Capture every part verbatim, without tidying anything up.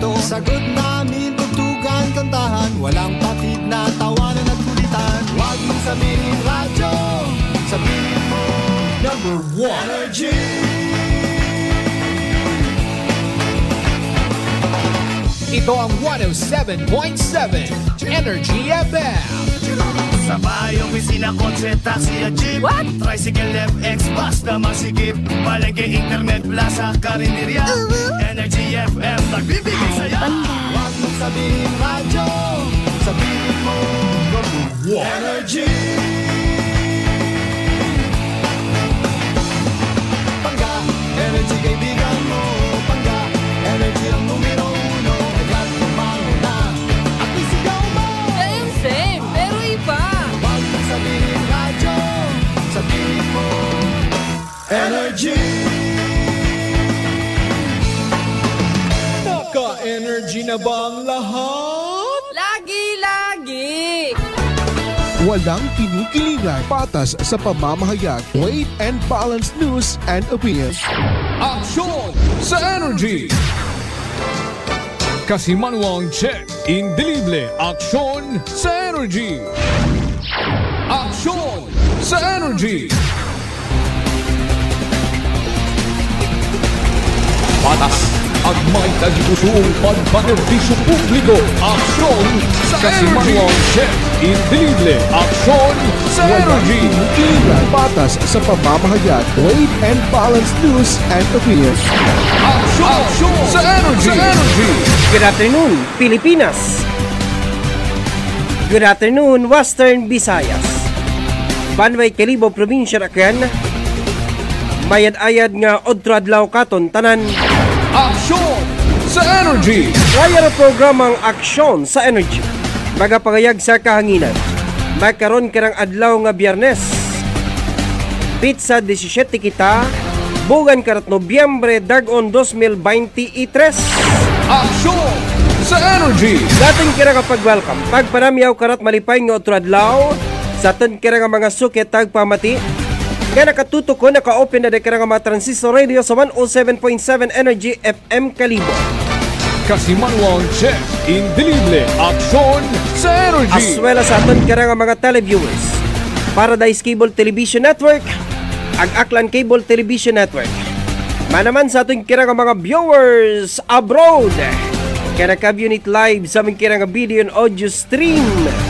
kwento. Sagot namin, tugtugan, kantahan, walang patid na tawanan at kulitan. Huwag mong sabihin radyo, sabihin mo number one Energy. Ito ang one oh seven point seven Energy F M. Sa bahay, opisina, kotse, taxi at jeep. What? Tricycle, F X, bus na masikip. Palengke, internet, plaza, karinderya. uh-huh. Energy F M, nagbibigay saya. Huwag mong sabihin radyo, sabihin mo number one Energy. Pangga, energy kaibigan mo. Pangga, energy ang numero uno. Agad lumango na at isigaw mo. Same, same, pero iba. Huwag mong sabihin radyo, sabihin mo Energy. Naka-energy na ba ang lahat? Lagi-lagi. Walang kinikilingan, patas sa pamamahayag, weight and balanced news and opinions. Aksyon sa Energy! Kasimanwang check, indelible, aksyon sa Energy! Aksyon sa Energy! Patas at may tagipusong pagpanerbisyo publiko, aksyon sa Energy! Kasimanwang check, indelible, aksyon sa Energy! Kinikilingan, patas sa pamamahayag, weight and balanced news and opinions. Aksyon, aksyon sa Energy! Sa Energy! Good afternoon, Pilipinas. Good afternoon, Western Visayas. Banway Kalibo, Probinsya Rakan. Mayad-ayad nga odtradlaw katon tanan. Aksyon sa Energy! Raya na programang Aksyon sa Energy. Magapangayag sa kahanginan. Magkaroon karang adlaw nga Biyernes. Pizza seventeen kita. Bugan karat Nobyembre dagon twenty twenty-three. Aksyon sa Energy! Dating kira kapag welcome. Pagpanamyaw karat malipay nga otradlaw. Sa aton kira nga mga suket tagpamati. Nga nakatutok ko, naka-open na dekara nga mga transistor radio sa one oh seven point seven Energy F M Kalibo. Kasimanwang check, indelible, aksyon sa Energy! As well as sa aton kira nga mga televiewers. Paradise Cable Television Network, Ag-Aklan Cable Television Network. Manaman sa aton kira nga mga viewers abroad. Kaya naka-unit live sa aming kira nga video and audio stream.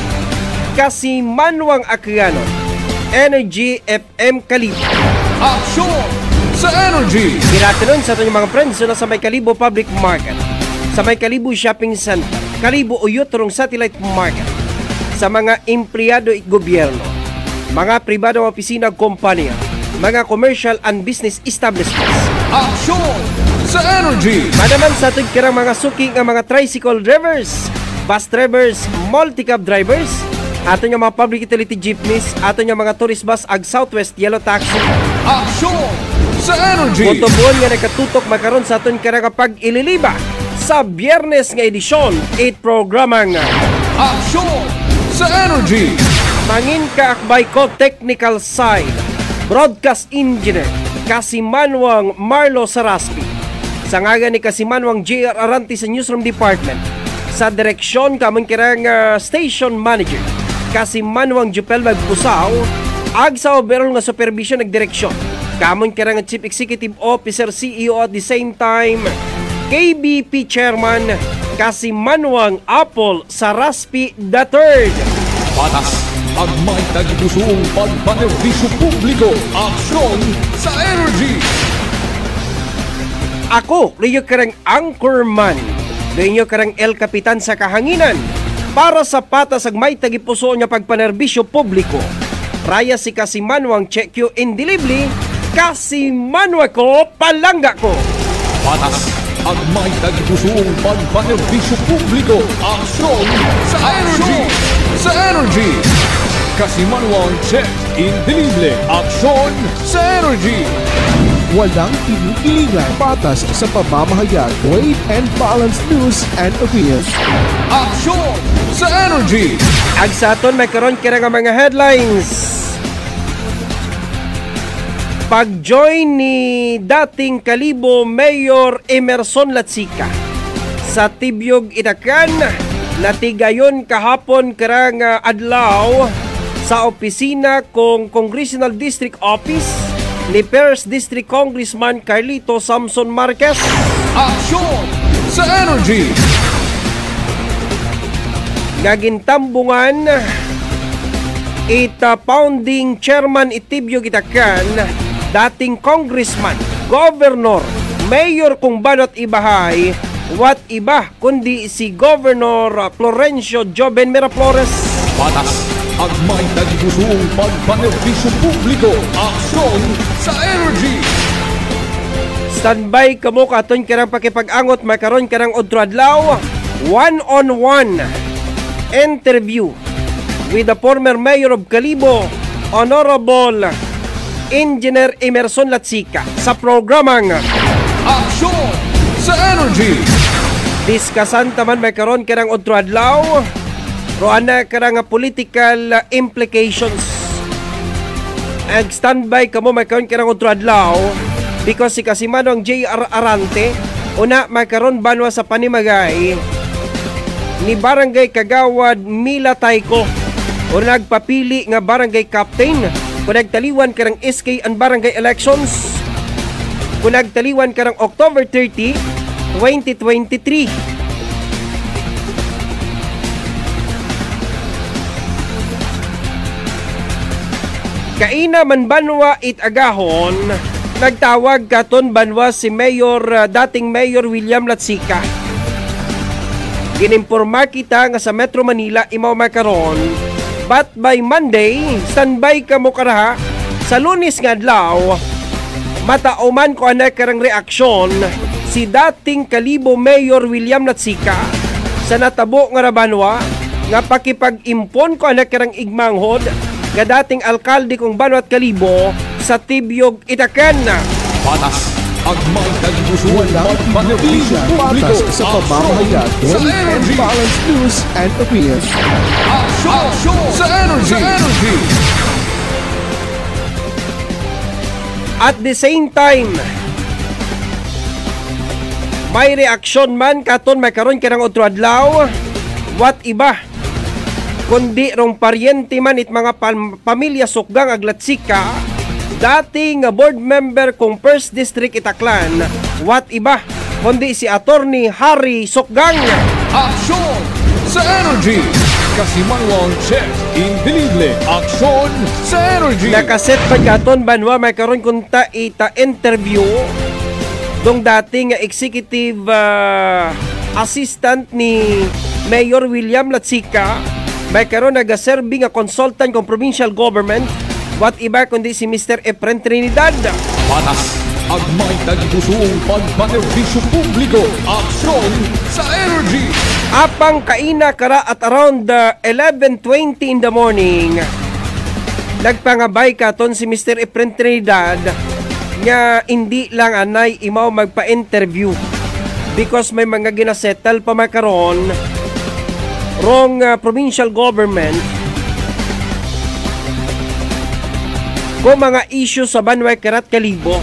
Kasimanwang Akyanon. Energy F M Kalibo. Aksyon sa Energy! Ginatinon sa ating mga friends na sa May Kalibo Public Market, sa May Kalibo Shopping Center, Kalibo Uyutrong Satellite Market, sa mga empleyado at gobyerno, mga pribadong opisina at kompanya, mga commercial and business establishments. Aksyon sa Energy! Manaman sa ating kirang mga suking ang mga tricycle drivers, bus drivers, multi-cab drivers, ato nga mga public utility jeepneys, ato nga mga tourist bus ag Southwest Yellow Taxi. Aksyon sa Energy! Motobuon nga nakatutok makaroon sa aton kara kapag ililiba sa Biyernes nga edisyon eight programang Aksyon sa Energy! Mangin kaakbay ko technical side, broadcast engineer Kasimanwang Marlo Saraspi. Sa ngaga ni Kasimanwang J R Aranti sa Newsroom Department. Sa direksyon kamon kirang uh, station manager Kasimanwang Jupel Magpusaw. Ag sa overall nga supervision nag direksyon kamon kirang Chief Executive Officer C E O at the same time K B P Chairman Kasimanwang Apple Saraspi the third. Patas at may tagipusong pagpanerbisyo publiko, aksyon sa Energy! Ako, Rio karang anchorman, Rio karang El Kapitan sa kahanginan, para sa patas ag may tagipuso niya pagpanerbisyo publiko. Raya si Kasimanwang Chekyo Indilibli, Kasimanwa ko, palangga ko. Patas at may tagipusong pagpanerbisyo publiko, aksyon sa Energy! Sa Energy! Kasimanwang check, indelible, aksyon sa Energy! Walang kinikilingan, patas sa pamamahayag, weight and balanced news and opinions. Aksyon sa Energy! Ag sa aton may karon kira nga mga headlines. Pag-join ni dating Kalibo Mayor Emerson Latsika sa Tibyog Itacan. Natigayon kahapon karang uh, adlaw sa opisina kong Congressional District Office ni First District Congressman Carlito Samson Marquez. Aksyon sa Energy! Nagintambungan ita founding chairman Tibyog Itacan, dating congressman, governor, mayor kung banot ibahay, what iba kundi si Governor Florencio Joven Miraflores. Patas ang may nagpusong pagpanerbisyo publiko. Aksyon sa Energy! Standby kamo katon karang pakipag-angot makaron karang odro adlaw, one-on-one interview with the former mayor of Kalibo, Honorable Engineer Emerson Latsika sa programang Aksyon sa Energy! Diskasan taman may karon karang odro adlaw, roan na karang political implications. Ag standby kamo may karon karang odro adlaw because si Kasimanwang J R Arante una may karon banwa sa panimagay ni Barangay Kagawad Mila Taiko o nagpapili nga barangay captain kung nagtaliwan karang S K ang barangay elections kung nagtaliwan karang October thirtieth, twenty twenty-three. Kaina man banwa it agahon, nagtawag katon banwa si Mayor uh, dating Mayor William Latsika. Ginimporma kita nga sa Metro Manila imaw makaron, but by Monday standby ka mo karaha sa Lunes nga adlaw matauman ko ana karang reaksyon si dating Kalibo Mayor William Latsika sa natabo nga rabanwa nga pakipag-impon ko ana karang igmanghod nga dating alkalde kong Banwat Kalibo sa Tibyog Itacan. Patas ang may nagpusuan Walang pagpanerbisyo pinipiligan publiko. patas sa pamamahayag, Aksyon sa weight and Energy! balanced news and opinions. Aksyon sa Energy! At the same time, may reaksyon man katon may karon karang otro adlaw, what iba kundi rong paryente man it mga pam- pamilya Sukgang Aglatsika, dating board member kong First District Itaklan, what iba kundi si Attorney Harry Sukgang. Aksyon sa Energy! Kasimanwang Chef Indelible. Aksyon sa Energy! Nakaset pa katon banwa may karon kunta ita interview dong dating executive uh, assistant ni Mayor William Latsika, may karon nagaserbi nga consultant kong provincial government, what iba kundi si Mister Efren Trinidad. Patas ang may nagpusong pagpanerbisyo publiko. Aksyon sa Energy! Apang kaina kara at around uh, eleven twenty in the morning, nagpangabay katon si Mister Efren Trinidad nga hindi lang anay imaw magpa-interview because may mga ginasettle pa makaron wrong uh, provincial government ko mga issue sa Banway Karat Kalibo.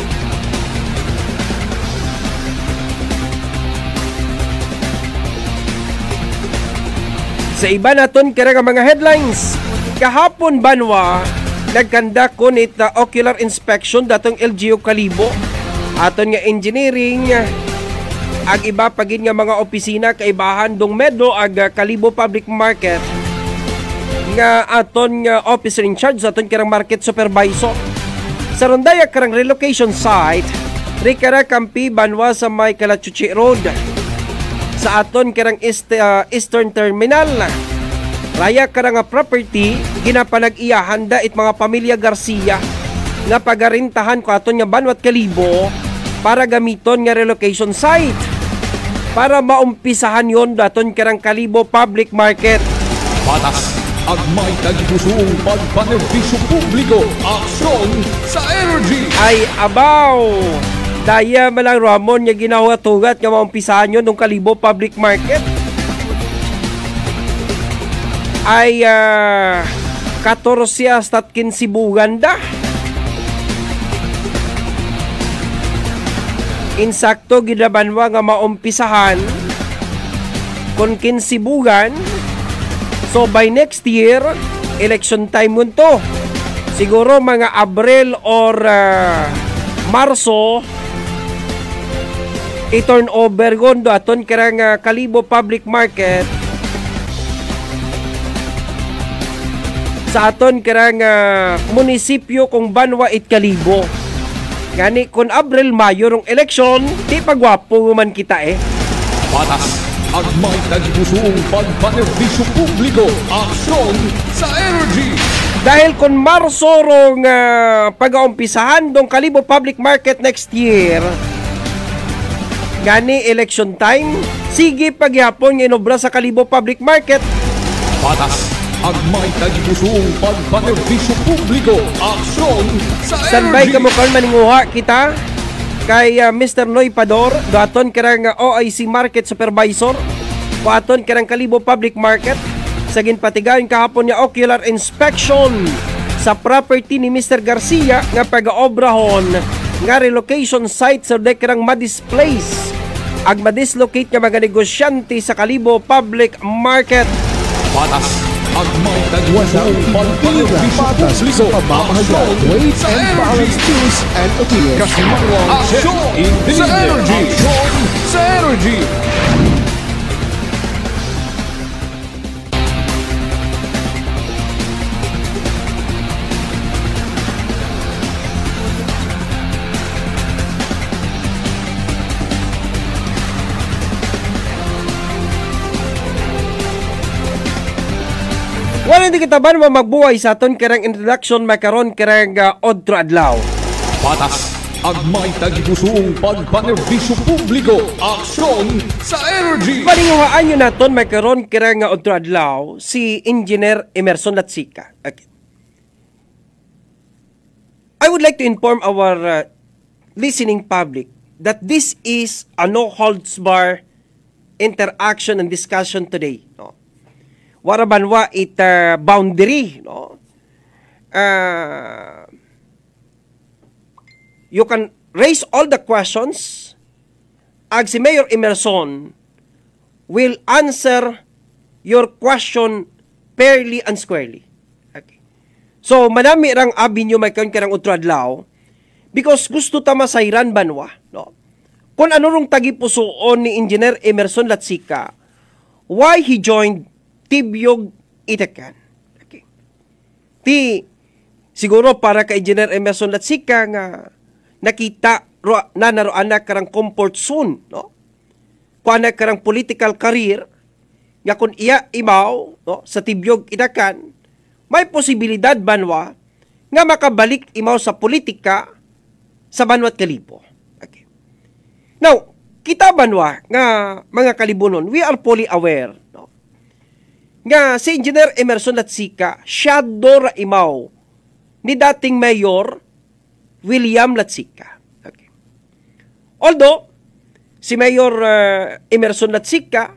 Sa iba naton kaya mga headlines, kahapon banwa nagkanda ko nita ocular inspection datong L G U Kalibo, aton nga engineering ag iba pagin nga mga opisina kaibahan dong Medlo ag Kalibo Public Market nga aton nga officer in charge aton karang market supervisor sa rondaya karang relocation site rikara kampi banwa sa may Kalachuchi Road sa aton karang East, uh, Eastern Terminal. Raya karang property ginapanag-iyahan da it mga pamilya Garcia nga pagarintahan ko aton nga Banwat Kalibo para gamiton nga relocation site para maumpisahan yon daton karang Kalibo Public Market. Patas ang may nagpusong pagpanerbisyo publiko. Aksyon sa Energy! Ay abaw! Daya malang Ramon nga ginawatugat nga maumpisahan yun ng Kalibo Public Market. Ay uh, fourteen hasta quince buganda. Insakto gidabanwa nga maumpisahan kung kinsibugan, so by next year, election time mo to. Siguro mga Abril or uh, Marso, i-turn over gondo aton karang uh, Kalibo Public Market sa aton karang uh, munisipyo kung Banwa it Kalibo. Gani kung Abril, Mayo rong eleksyon, di pagwapo man kita eh. Patas ang may nagpusong pagpanerbisyo publiko, aksyon sa energy. Dahil kung Marso rong uh, pag-aumpisahan dong Kalibo Public Market next year, gani election time, sige pagyapon nga inobra sa Kalibo Public Market. Patas ang may nagpusong pagpanerbisyo publiko, aksyon sa energy. Standby ka mo karon maninguha kita kay uh, Mister Noy Pador, daton karang uh, O I C Market Supervisor, paton karang Kalibo Public Market, sa ginpatigayon kahapon niya ocular inspection sa property ni Mister Garcia nga pag-obrahon nga relocation site sa karang ma-displace ag ma-dislocate nga mga negosyante sa Kalibo Public Market. Patas ang may nagpusong pagpanerbisyo Patas sa publiko, pamamahayan. aksyon Weight sa and energy. balance news and opinions. Kasimanwang Aksyon sa energy. Aksyon sa energy. Wala hindi kita ba naman magbuhay sa aton karang introduction makaron karang uh, Odro Adlaw. Patas ang may nagpusong pagpanerbisyo publiko, aksyon sa energy. Paninguhaan nyo naton makaron karang uh, Odro Adlaw si Engineer Emerson Latsika. Okay. I would like to inform our uh, listening public that this is a no-holds-bar interaction and discussion today. No? Warabanwa it uh, boundary. No? Uh, you can raise all the questions. Ag si Mayor Emerson will answer your question fairly and squarely. Okay. So, manami rang avenue may kaon karang Odro Adlaw because gusto ta masayran banwa, no? Kung ano rong tagipusoon ni Engineer Emerson Latsika, why he joined Tibyog Itacan. Okay. Ti siguro para kay Engineer Emerson Latsika nga nakita ro, na naroan na karang comfort zone, no? Kuan na karang political career nga kung iya imaw, no, sa Tibyog Itacan, may posibilidad banwa nga makabalik imaw sa politika sa Banwat Kalibo. Okay. Now, kita banwa nga mga Kalibunon, we are fully aware, no, nga si Engineer Emerson Latsika shadow ra imaw ni dating Mayor William Latsika. Okay. Although si Mayor uh, Emerson Latsika,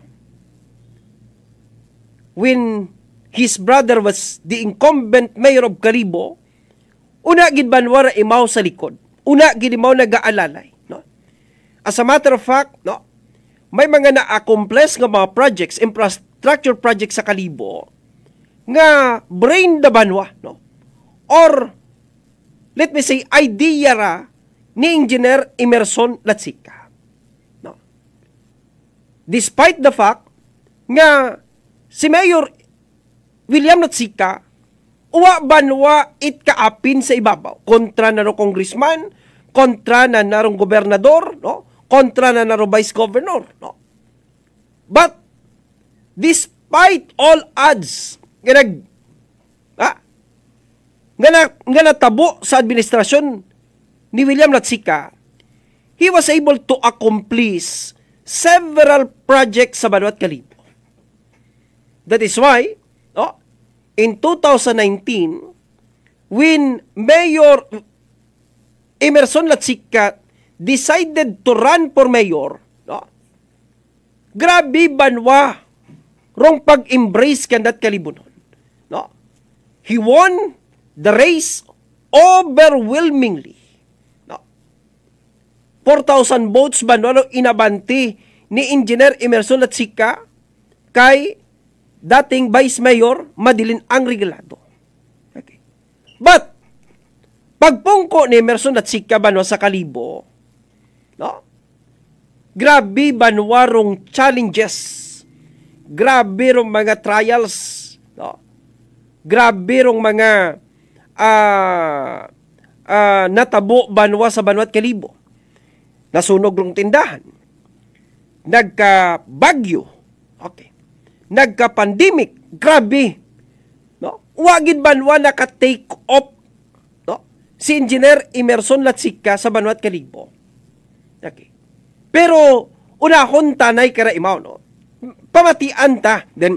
when his brother was the incumbent mayor of Kalibo, una gid banwa ra imaw sa likod. Una gid imaw nagaalalay, no? As a matter of fact, no, may mga na-accomplish nga mga projects, infrastructure projects sa Kalibo nga brain da banwa, no? Or let me say idea ra ni Engineer Emerson Latsika, no? Despite the fact nga si Mayor William Latsika uwa banwa it kaapin sa ibabaw kontra na ro congressman, kontra na narong gobernador, no? Kontra na naro vice governor, no? But despite all odds nga nag ah, nga, na, nga natabo sa administrasyon ni William Latsika, he was able to accomplish several projects sa Banwat Kalibo. That is why, no, in two thousand nineteen, when Mayor Emerson Latsika decided to run for mayor, no, grabe banwa rong pag-embrace kandat Kalibunon, no? He won the race overwhelmingly, no? four thousand votes banwa no, inabanti ni Engineer Emerson Latsika kay dating Vice Mayor Madeline ang Regalado. Okay. But pagpungko ni Emerson at Sika Banwa sa Kalibo, no? Grabe banwarong challenges. Grabe rong mga trials, no? Grabe rong mga uh, uh, natabo banwa sa Banwa at Kalibo. Nasunog rong tindahan. Nagka-bagyo. Okay. Nagka-pandemic. Grabe. No? Wagid banwa naka-take off, no? Si Engineer Emerson Latsika sa Banwa at Kalibo. Okay. Pero unahon tanay kara imaw, no? Pamatian ta. Then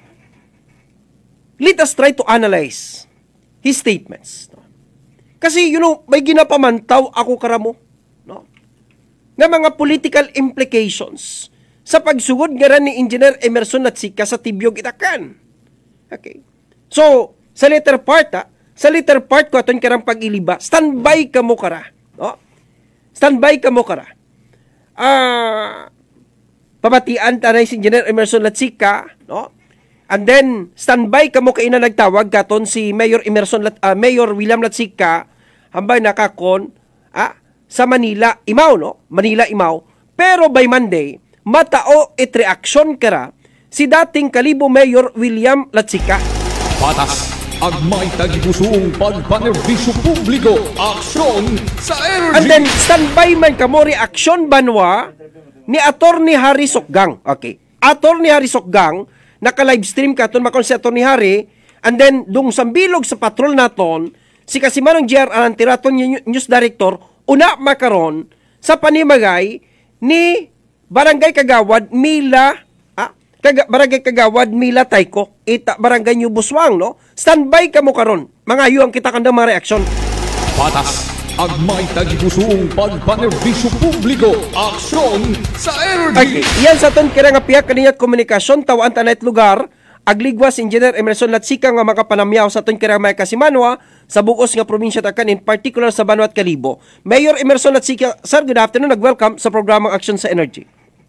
let us try to analyze his statements. No? Kasi, you know, may ginapamantaw ako karamo, no? Nga mga political implications sa pagsugod nga ran ni Engineer Emerson Latsika sa Tibyog Itacan. Okay. So, sa letter part, ha? Sa letter part ko aton karang pag-iliba, standby ka mo kara. No? Standby ka mo kara. Ah, uh, pamatian tanay si Engineer Emerson Latsika, no? And then standby kamo kay na nagtawag katon si Mayor Emerson Lat, uh, Mayor William Latsika hambay nakakon ah, sa Manila Imaw, no? Manila Imaw. Pero by Monday, matao it reaction kara si dating Kalibo Mayor William Latsika. Patas agmay tagipusong pagpanerbisyo publiko, aksyon sa energy. And then standby man kamo reaction banwa ni Attorney Harry Sokgang. Okay. Attorney Harry Sokgang naka-livestream katon makon si Attorney Harry, and then dung sambilog sa patrol naton si Kasimanong J R Arantiraton news director una makaron sa panimagay ni Barangay Kagawad Mila ah, Kaga, Barangay Kagawad Mila Tayko ita Barangay New Buswang, no? Standby ka mo karon. Mga yu ang kita kanda mga reaksyon. Patas agmay tagipusong pagpanerbisyo publiko, aksyon sa energy. Okay. Yan sa ton kira nga piyak kaniyat komunikasyon tawaan tanayt lugar agligwas Engineer Emerson Latsika nga makapanamyaw sa ton kira may Kasimanwa sa bugos nga probinsya Takan, in particular sa Banwa at Kalibo. Mayor Emerson Latsika, sir, good afternoon. Nag-welcome sa programang Aksyon sa Energy.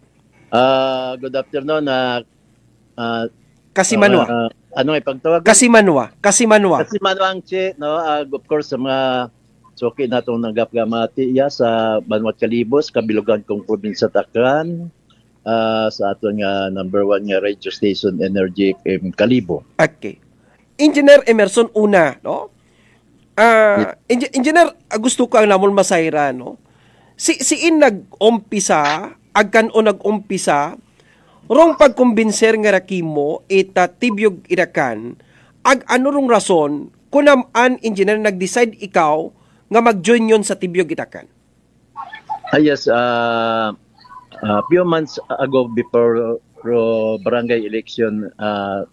Uh, good afternoon. Uh, uh, Kasimanwa. Uh, uh, ano ay pagtawag? Kasimanwa. Kasimanwa. Kasimanwa ang che, no? Uh, of course, sa mga suki na itong nanggap-gamati ya sa Banwa at Kalibo, sa kabilugan kong probinsya Takan, uh, sa aton nga number one nga radio station Energy in Kalibo. Okay. Engineer Emerson una, no? Ah, uh, Engineer, gusto ko ang namon masayra, no? Si siin nag-umpisa, agkan o nag-umpisa, rong pagkumbinser nga rakimo ita Tibyog Itacan, ag ano rong rason kunam an engineer nag-decide ikaw nga mag-join yon sa Tibyog Itacan? Ah, yes, uh, uh, few months ago before uh, barangay election, uh,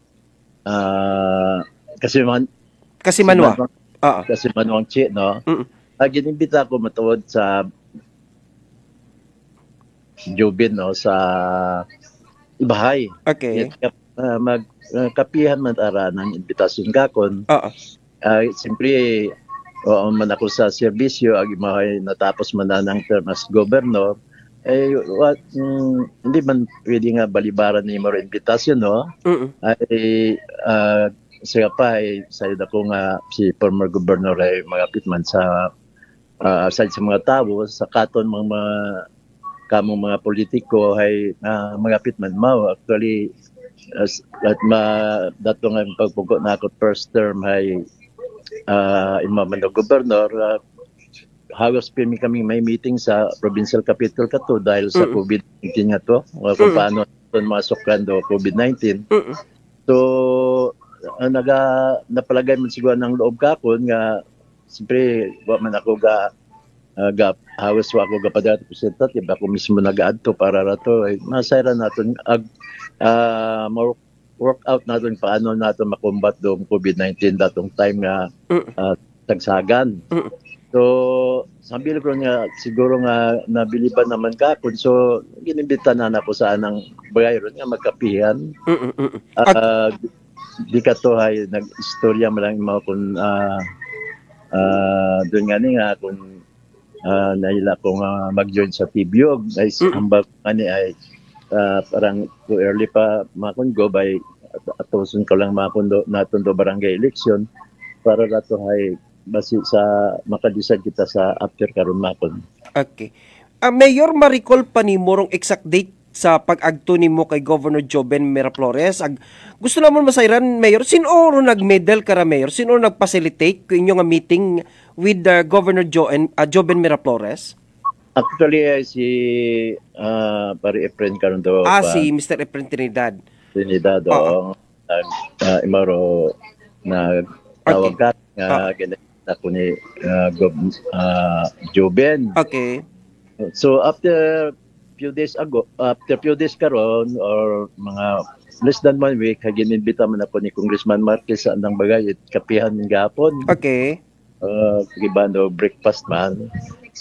uh, kasi man kasi manwa. Uh, kasi manwang chi, no? Mm-mm. Uh, ginimbita ko matuod sa Jubin, no, sa Ibahay. Okay. Yet, uh, mag uh, kapihan man ara ng imbitasyon kakon. Oo. Uh, simpre o man ako sa serbisyo ag imahay natapos man na ng term as governor, eh what mm, hindi man pwede nga balibaran ni mo imbitasyon, no? Mm. Ay uh, siya pa ay sayad ako nga si former governor ay magapit man sa uh, aside sa mga tao sa katon mga, mga kamong mga politiko ay uh, magapit man mao actually as at ma dato nga pagpugo na ako first term ay uh, imaman na governor uh, halos pimi kami may meeting sa provincial capital kato dahil sa mm-hmm. COVID nineteen nga to uh, kung paano mm-hmm. masok kando COVID nineteen. Mm-hmm. So uh, naga napalagay man siguro ng loob kakon nga siyempre wa man ako ga Uh, gap hawas wa ako gapadata representative ako mismo nagaadto para rato ay masayra naton ag uh, work out naton paano naton makombat dong COVID nineteen datong time nga uh, tagsagan. So sambil ko nga siguro nga nabiliban naman ka kun so ginimbita na nako sa anang bagayron nga magkapihan. Uh, di ka to hay nag-istorya mo lang mo kun uh, uh, doon nga ni nga kung Uh, naila kong uh, mag-join sa Tibyog ay mm-hmm. hambag ani ay uh, parang too early pa makon go by atuson ko lang makundo natundo barangay election para dato hay basi sa makadeside kita sa after karon makon. Okay. Uh, Mayor, ma-recall pa ni morong exact date sa pag-agto nimo kay Governor Joben Miraflores. Ag, gusto naman masayran, Mayor, sino ro nag-medal kara, Mayor? Sino nag-facilitate ko inyo nga meeting with uh, Governor Joen, uh, Joben Miraflores? Actually, uh, si uh, pari Efren karon do. Ah, pa, si Mister Efren Trinidad. Trinidad, oo. Uh, uh, imaro na tawag ka nga ganit ako ni uh, Gob, uh, Joben. Okay. So after few days ago, after few days karon or mga less than one week, gininbita man ako ni Congressman Marquez sa andang bagay at kapihan ng gapon. Okay. Uh, gibando breakfast man.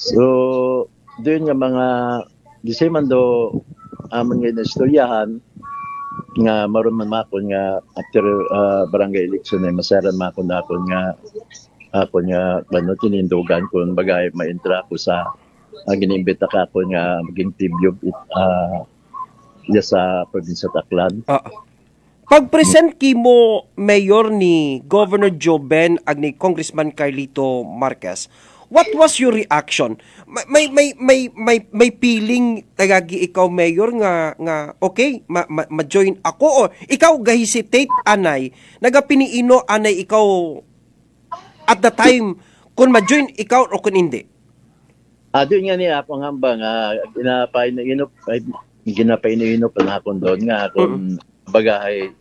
So doon nga mga di say man do amon nga istoryahan nga maron man makon nga after uh, barangay election ay masaran makon na ako nga ako nga ano tinindugan kun bagay ma-intra ko sa uh, ginimbita ka ako nga maging team yub uh, sa probinsya Taclan. Uh, Pag-present kimo Mayor ni Governor Joben ag ni Congressman Carlito Marquez, what was your reaction? May may may may may feeling tagagi ikaw Mayor nga nga okay ma, ma, ma-join ako o ikaw gahesitate anay nagapiniino anay ikaw at the time kung ma-join ikaw o kung hindi? Ah, doon nga niya ako hamba nga ginapainino ginapainino pa na akong doon nga kung mm-hmm. bagay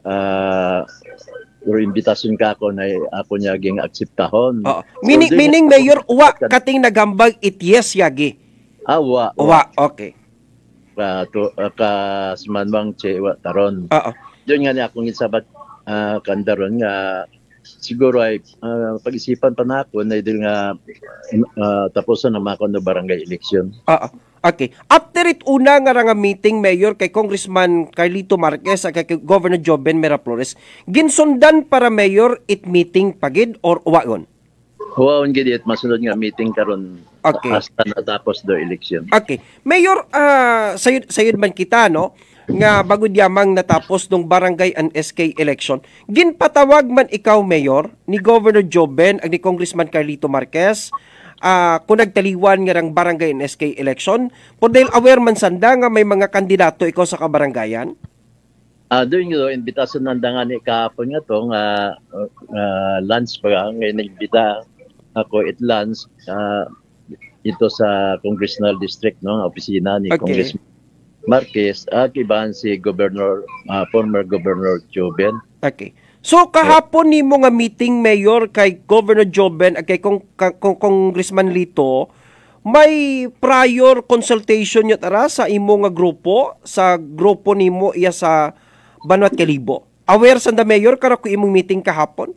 ah uh, or invitasyon ka ako na ako niya ging akseptahon. Oh. Meaning, so, meaning Mayor, uwa kating nagambag it yes yagi. Ah, uwa. Uwa, okay. Uh, to, uh, ka sumanwang che uwa taron. Oo. Doon nga niya akong isabat uh, kandaron nga siguro ay uh, pag-isipan pa na ako na dahil nga uh, tapusan na makon na barangay election. Oo. Okay. After it una nga nga meeting Mayor kay Congressman Carlito Marquez at kay Governor Joben Miraflores, ginsundan para Mayor it meeting pagid or wagon? Wagon gid it masunod nga meeting karon okay. hasta natapos do election. Okay. Mayor, uh, sayod sayod man kita no nga bagud yamang natapos dong barangay and S K election, ginpatawag man ikaw Mayor ni Governor Joben ag ni Congressman Carlito Marquez Uh, kung nagtaliwan nga ng barangay and S K election, por dahil aware man sanda nga may mga kandidato ikaw sa kabarangayan? Ah, uh, doon yung invitasyon ng dangan ni kahapon nga to nga uh, uh, lunch pa nga nag-imbita ako at lunch uh, ito sa Congressional District no, opisina ni okay. Congressman Marquez at iban si Governor uh, former Governor Joben. Okay. So kahapon ni mo nga meeting Mayor kay Governor Joben at kay Kong, Kong, Congressman Lito, may prior consultation yun tara sa imo nga grupo, sa grupo nimo iya sa Banwat Kalibo. Aware sanda Mayor kara ko imong meeting kahapon?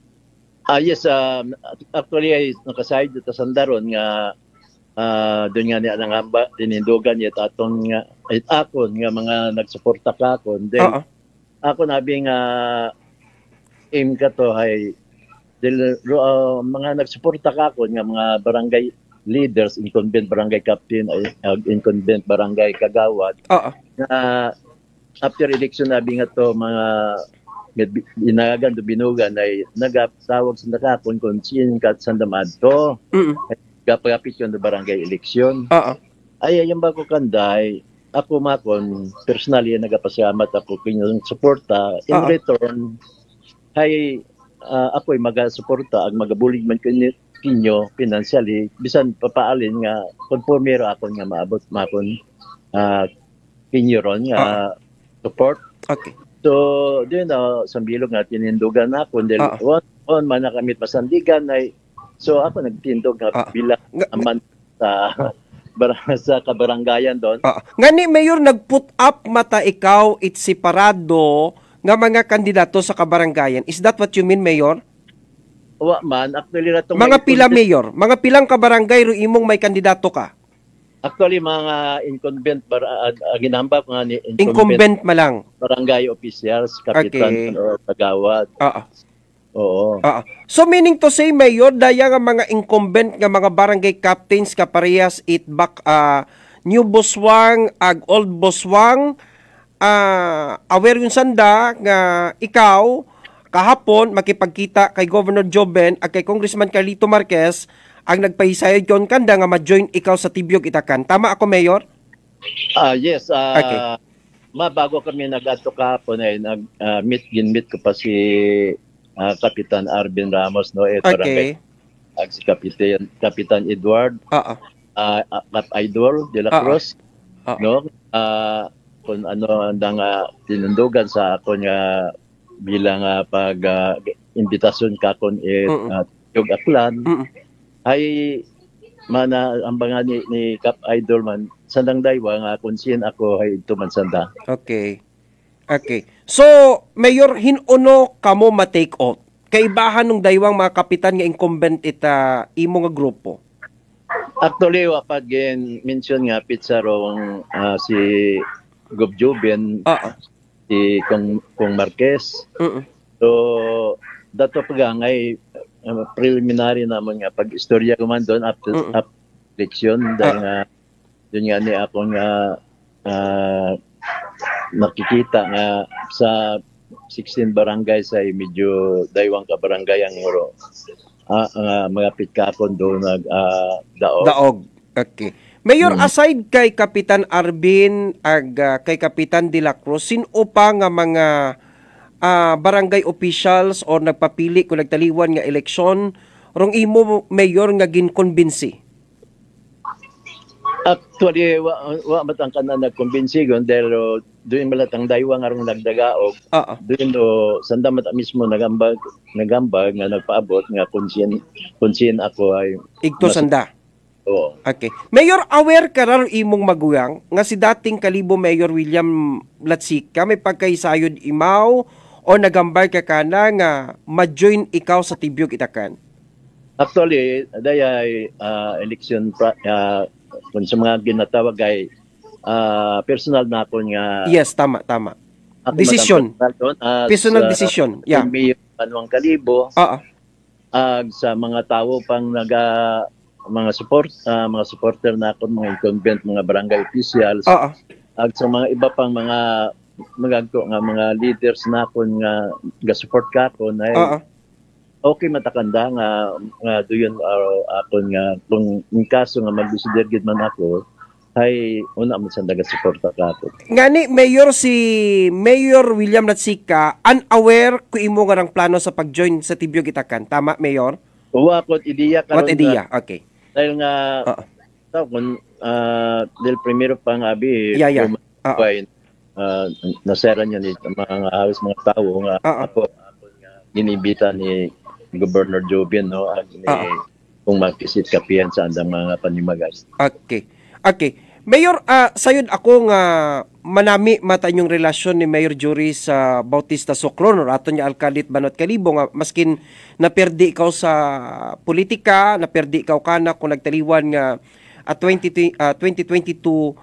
Ah yes, uh, actually ay nakaside dito sa daron nga uh, doon nga niya nang hamba tinindugan niya atong nga it akon nga mga nagsuporta ka akon. Then uh-huh. ako nabi nga aim ka to ay dil, uh, mga nagsuporta ka ako nga mga barangay leaders, incumbent barangay captain, uh, incumbent barangay kagawad. Oo. Na uh, after election nabi nga to mga inagan do binugan ay nagatawag sa nakapon kung sin kat sandamad to. Mm. Gapagapit yun do barangay election. Oo. Ay ayun ba ko kanday ako makon personally nagapasalamat ako kinyong suporta in Uh-oh. return hay uh, ako'y maga-suporta ag magabulig man kinyo financially bisan papaalin nga konformero ako nga maabot makon uh, kinyo ron nga uh, support. Okay. So din na uh, sambilog nga tinindugan ako dahil uh, on, on man nakamit masandigan ay so ako nagtindog nga uh, bilang aman sa sa kabarangayan doon. Uh, ngani Mayor nag-put up mata ikaw it separado nga mga kandidato sa kabarangayan. Is that what you mean, Mayor? Wa man, actually na mga may pila Mayor, mga pilang kabarangay ro imong may kandidato ka. Actually mga incumbent bar uh, ginambap nga ni incumbent, incumbent malang barangay officials, kapitan okay. o kagawad. Oo. Oo. Uh-uh. So meaning to say Mayor, daya nga mga incumbent nga mga barangay captains kaparehas it back uh, New Boswang ag Old Boswang. Uh, aware yung sanda nga ikaw kahapon makipagkita kay Governor Joben at kay Congressman Carlito Marquez ang nagpahisayod yon kanda nga ma-join ikaw sa Tibyog Itacan. Tama ako, Mayor? Ah, uh, yes. Uh, okay. Mabago kami nag-ato kahapon ay nag uh, meet gin meet ko pa si uh, Kapitan Arvin Ramos, no? Ito okay. Ag si Kapitan Kapitan Edward. Oo. Uh, Cap Idol de la Cruz. Uh-oh. No? Uh, kung ano ang uh, tinundugan sa ako nga bilang uh, pag uh, imbitasyon ka kon it uh, yung aklan Mm-mm. ay mana ang mga ni, ni Cap Idol man sandang daywa nga kung sin ako ay ito man sanda. Okay. Okay. So, Mayor, hinuno kamo ma-take out. Kaibahan ng daywang mga kapitan nga incumbent ita imo nga grupo. Actually, wapag mention nga Pizzarong uh, si Gob Joben, uh-uh. si Kong, Kong Marquez. Uh-uh. So, dato pagangay uh, preliminary naman nga pag-istorya ko man doon after uh-uh. up election dahil nga uh, doon nga ni ako nga uh, nakikita nga sa sixteen barangay sa medyo daywang ka barangay ang ngoro. Ah, uh, mga pitkapon doon nag uh, daog. Daog. Okay. Mayor, hmm. aside kay Kapitan Arvin ag uh, kay Kapitan De La Cruz, sino pa nga mga uh, barangay officials o nagpapili kung nagtaliwan nga eleksyon rong imo, Mayor, nga ginkonbinsi? Actually, wa, wa matang ka na nagkumbinsigon dahil doon malatang daywa nga rong nagdagaog. Uh-uh. Doon do, sanda mata mismo nagambag, nagambag nga nagpaabot nga konsin, konsin ako ay... Igto mas- sanda? Oo. Okay. Mayor, aware ka rar imong magulang nga si dating kalibo Mayor William Latsika may pagkaisayod imaw o nagambay ka kana nga ma-join ikaw sa Tibyog Itacan? Actually, dayay uh, election pra, uh, kung sa mga ginatawag ay uh, personal na ako nga... Yes, tama, tama. Decision. As, personal uh, decision. Yeah. May panuang kalibo. Oo. Uh, sa mga tao pang naga mga support uh, mga supporter na ako, mga incumbent, mga barangay officials. Oo. At sa mga iba pang mga mga nga mga leaders na ako nga ga support ka ako na Oo. okay matakanda nga nga duyon uh, ako nga kung in kaso nga mag-consider gid man ako ay una man sa naga-support ka ako. Ngani Mayor si Mayor William Latsika unaware ko imo nga rang plano sa pag-join sa Tibyog Itacan. Tama, Mayor? Uwa ko ideya karon. What ideya? Okay. Dahil nga uh-uh. taw kung uh, del primero pang abi yeah, yeah. Uh-uh. uh, nasera niya ni mga halos mga tao nga uh-uh. ako, ako nga ginibita ni Governor Joben, no, ag ni uh-uh. kung magkisit kapihan sa andang mga panimagay. Okay. Okay. Mayor, uh, sayod ako nga manami mata yung relasyon ni Mayor Jury sa Bautista Socron or ato niya Alkalit Banot Kalibo nga maskin naperdi ikaw sa politika, naperdi ikaw kana kung nagtaliwan nga uh, twenty, uh, twenty twenty-two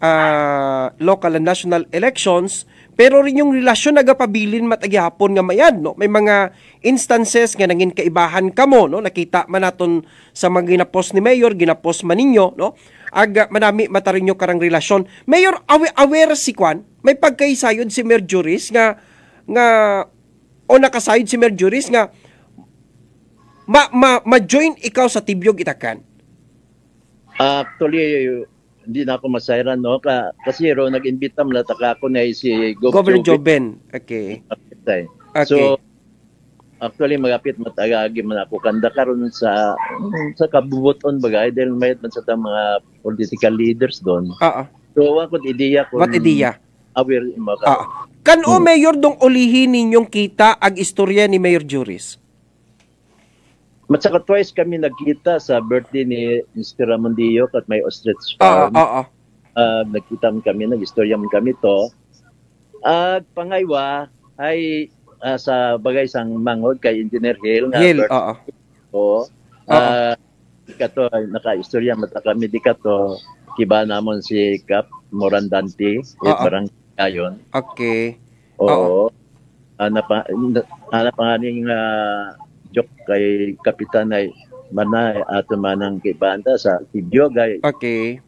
uh, local and national elections, pero rin yung relasyon nagapabilin matagyapon nga mayad, no? May mga instances nga nangin kaibahan kamo, no? Nakita man naton sa mga ginapos ni Mayor, ginapos man ninyo, no? Aga manami matarinyo karang relasyon. Mayor, aware, aware si Kwan, may pagkaisayod si Mayor Juris nga nga o nakasayod si Mayor Juris nga ma, ma, ma-join ikaw sa Tibyog Itacan. Actually, hindi na ako masayran, no? Ka, kasi ro nag-invita mo nataka ako na si Gov Governor Joben. Okay. Okay. Okay. So, actually magapit matagagi man ako kanda karon sa sa kabubuton bagay dahil mayat man sa mga political leaders doon. Oo. So ako ideya ko. What ideya? Aware mo ka. Oo. Kan o Mayor dong ulihin ninyong kita ag istorya ni Mayor Juris. Matsaka twice kami nagkita sa birthday ni Mister Ramondio at may ostrich Oo, farm. oo. Uh, nagkita kami, nag-istorya man kami to. At uh, pangaywa ay Uh, sa bagay sang mangod kay Engineer Hill nga Hill, oo. Oo. Ah, kato naka-istorya mata kami di kato kiba namon si Cap Morandante, it barang kayon. Okay. Oo. Ana pa ana pa ning uh, joke kay Kapitan ay manay ato manang kibanda sa Tibyog ay. Okay.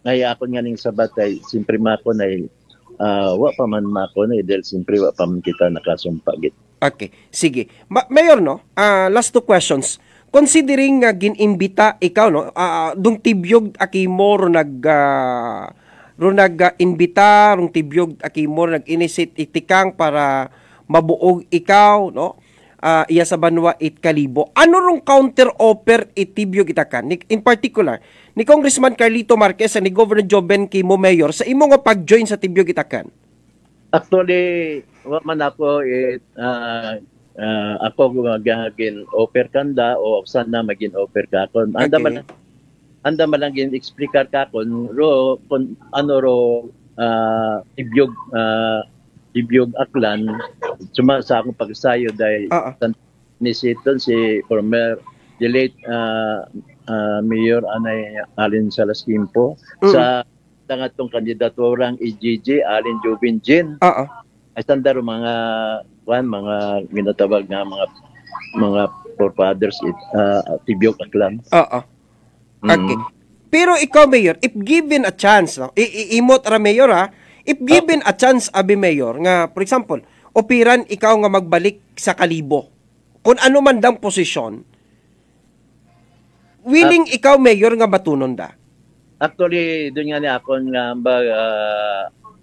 ngay ako nga ning sabat ay simpre mako na uh, wa pa man mako na dahil simpre wa pa man kita nakasumpa git. Okay, sige. Ma- Mayor, no? Uh, last two questions. Considering nga uh, ginimbita ikaw, no? Uh, dung tibyog akimo ro nag uh, ro nag-imbita, rong tibyog akimo nag-inisit itikang para mabuog ikaw, no? Uh, iya sa banwa it kalibo. Ano rong counter offer itibyog itakan? In particular, ni Congressman Carlito Marquez ni Governor Joven Kimo Mayor sa imo nga pag-join sa tibyog itakan. Actually, wa man ako it uh, uh, ako magagin offer kanda o sana magin offer ka kon. Anda okay. man anda man lang gin explicar ka kon ro kon ano ro uh, tibyog uh, tibyog aklan suma sa akong pagsayo dahil uh-uh. ni siton si former the late uh, uh, Mayor Anay Alin Salas Quimpo mm. sa tangatong kandidaturang E G G Alin Jovin Jin. Oo. Ay standard mga kwan mga ginatawag nga mga mga forefathers it uh, tibyog aklan. Oo. Okay. Mm. Pero ikaw Mayor, if given a chance, no, i-imot ra Mayor ha, if given uh, a chance abi Mayor nga for example, opiran ikaw nga magbalik sa Kalibo. Kung ano man dang posisyon, willing uh, ikaw Mayor nga batunon da. Actually, doon nga ni ako nga ba uh,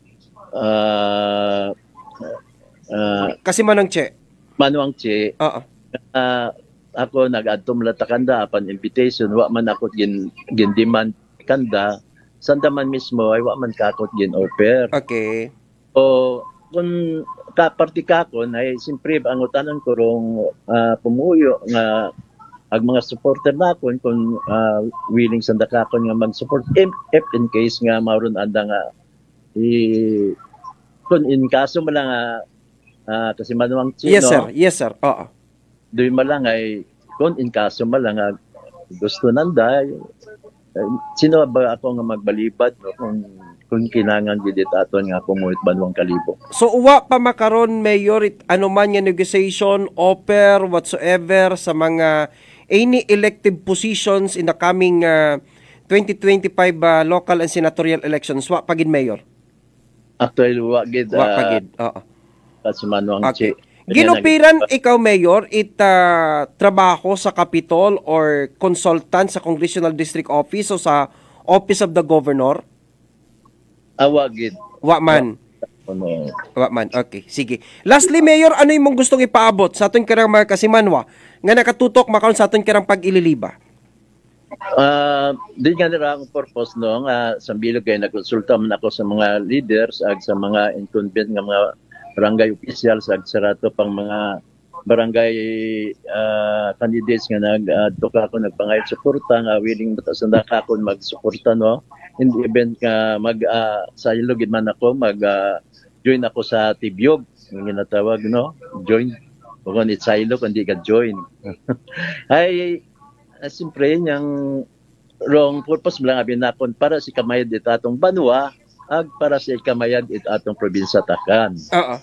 uh, uh, kasi manang che. Manuang che. Oo. Uh, ako nag-adtom latakanda apan invitation wa man ako gin gin demand kanda sanda man mismo ay wa man kakot gin offer. Okay. O kung kaparti ka kon ay simpre ang utanan ko rong uh, pumuyo nga ag mga supporter na kon kung uh, willing sanda ka kon nga mag-support if, if in case nga mauron anda nga i kun in kaso man lang uh, kasi manuang chino. Yes sir, yes sir. Oo. Doy malang ay kun in kaso malang uh, gusto nanda uh, sino ba ako nga magbalibad no kung kung kinangan gid aton nga pumuit banwang Kalibo. So uwa pa makaron Mayor it, ano man nga negotiation offer whatsoever sa mga any elective positions in the coming uh, twenty twenty-five uh, local and senatorial elections wa pagid Mayor. Actually wa gid uh, wa pagid. Oo. Kasi manuang okay. Che ginupiran ikaw Mayor it uh, trabaho sa Capitol or consultant sa Congressional District Office o sa Office of the Governor? Awagid. Wa man. Ano? Wa man. Okay, sige. Lastly Mayor, ano imong gustong ipaabot sa aton karang mga kasimanwa nga nakatutok makaon sa aton karang pag-ililiba? Uh, din nga nila akong purpose no nga sa bilog kay nagkonsulta man ako sa mga leaders ag sa mga incumbent nga mga barangay officials ag sarato pang mga barangay uh, candidates nga nag-adto uh, ako nagpangayad suporta nga willing matasanda ka ako magsuporta no in the event nga mag uh, sa ilogid man ako mag uh, join ako sa tibyog nga ginatawag no join kung it's silo kundi ka join ay uh, simpre yang wrong purpose lang abin nakon para si kamayad it atong banwa ag para sa ikamayad it atong probinsya Takan. Oo.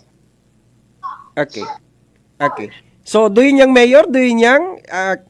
Okay. Okay. So, doon yang Mayor, doon yang uh,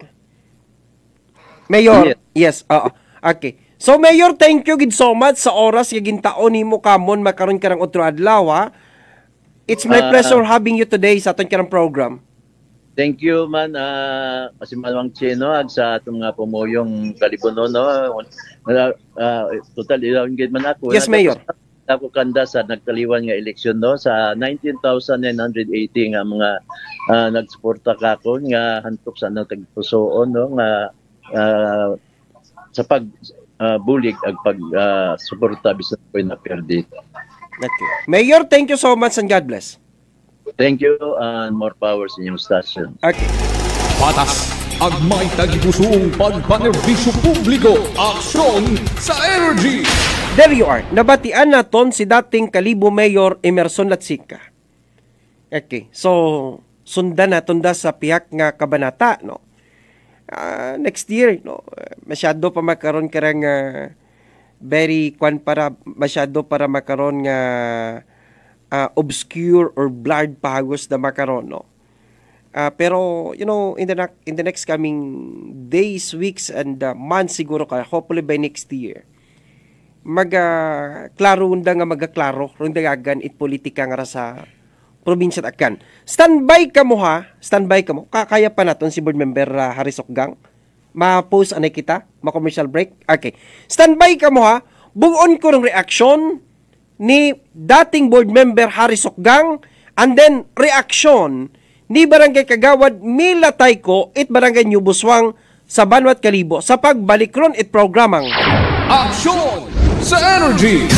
Mayor. Yes, yes oo. Okay. So, Mayor, thank you gid so much sa oras nga gintaon nimo kamon makaron karang otro adlaw. It's my uh, pleasure having you today sa aton karang program. Thank you man uh, kasi manwang chino ag sa atong nga pumuyong Kalibo no. Uh, uh, total ilang gid man ako. Yes, Mayor. Ako kanda sa nagtaliwan nga eleksyon no sa nineteen thousand nine hundred eighty nga mga uh, nagsuporta kako nga hantok sa nang tagpusoon no nga uh, sa pag uh, bulig ag pag uh, suporta bisan ko na perdi. Okay. Mayor, thank you so much and God bless. Thank you and more power sa inyong station. Okay. Patas ang may tagipusong pagpanerbisyo publiko, aksyon sa energy. There you are. Nabatian naton si dating Kalibo Mayor Emerson Latsika. Okay. So, sundan naton da sa pihak nga kabanata, no? Uh, next year, no? Masyado pa makaroon karang uh, very kwan para masyado para makaroon nga uh, obscure or blurred pagos na makaroon, no? Uh, pero, you know, in the, in the next coming days, weeks, and uh, months siguro ka, hopefully by next year, mag-klaro uh, nga mag-klaro ron dagagan it politika nga sa probinsya akan. Standby ka mo ha, standby ka mo. Kakaya pa naton si board member uh, Harry Sokgang. Ma-post anay kita, ma-commercial break. Okay. Standby ka mo ha. Bugon ko ng reaction ni dating board member Harry Sokgang and then reaction ni Barangay Kagawad Mila Tayko it Barangay New Buswang sa Banwat Kalibo sa pagbalik ron it programang Aksyon sa Energy.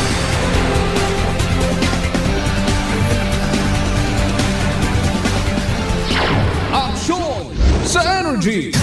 Aksyon sa Energy.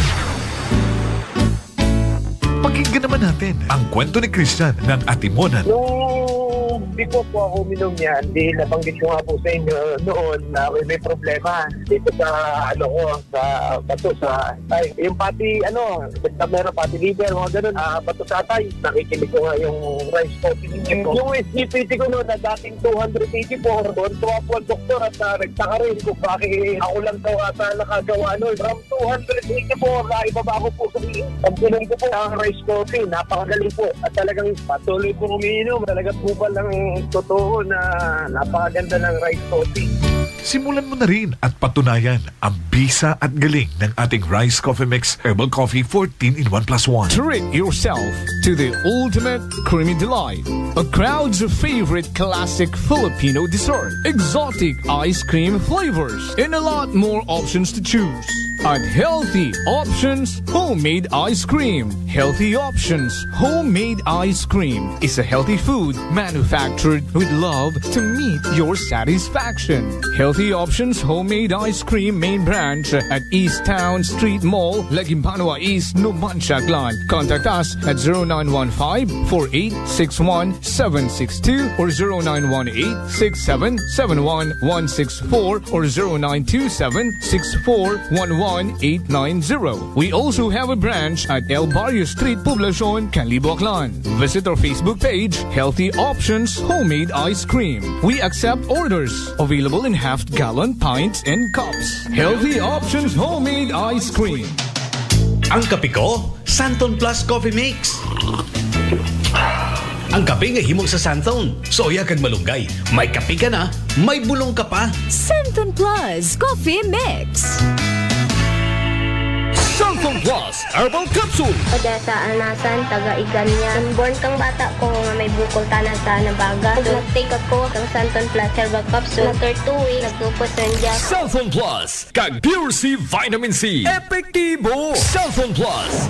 Pakinggan naman natin ang kwento ni Christian ng Atimonan. Nung di ko po ako uminom yan, di nabanggit ko nga po sa inyo noon na may problema dito sa ano ko, sa bato sa tay. Yung pati, ano, meron pati liver, mga ganun, uh, bato sa tay. Nakikinig ko nga yung rice coffee ninyo po. Yung S G P T ko noon na dating two eighty-four, doon tuwa po ang doktor at uh, nagtaka rin kung bakit ako lang daw ata nakagawa noon. From two eighty-four, naibaba ko po sa pagkinom ko po ang rice coffee. Napakagaling po at talagang patuloy po umiinom. Talagang po ba lang totoo na napakaganda ng rice coffee. Simulan mo na rin at patunayan ang bisa at galing ng ating Rice Coffee Mix Herbal Coffee fourteen in one plus one. Treat yourself to the ultimate creamy delight. A crowd's favorite classic Filipino dessert. Exotic ice cream flavors and a lot more options to choose. At Healthy Options Homemade Ice Cream. Healthy Options Homemade Ice Cream is a healthy food manufactured with love to meet your satisfaction. Healthy Options Homemade Ice Cream main branch at East Town Street Mall, Lagimpanua East, Numancia, Aklan. Contact us at zero nine one five, four eight six one, seven six two or zero nine one eight, six seven seven one, one six four or zero nine two seven, six four one one eight nine zero. We also have a branch at El Barrio Street, Poblacion, Canlibo, Aklan. Visit our Facebook page, Healthy Options Homemade Ice Cream. We accept orders available in half-gallon pints and cups. Healthy Options Homemade Ice Cream. Ang kape ko, Santon Plus Coffee Mix. Ang kape nga himog sa Santon. Soya kag malunggay. May kape ka na, may bulong ka pa. Santon Plus Coffee Mix. Santon Plus Herbal Capsule. Pada sa anasan, taga-igan niya. Born kang bata ko nga may bukol tanan sa nabaga. Nag-take ako ng Santon Plus Herbal Capsule. After two weeks, nagtupos rin dyan. Santon Plus kag Pure C Vitamin C. Epektibo. Santon Plus.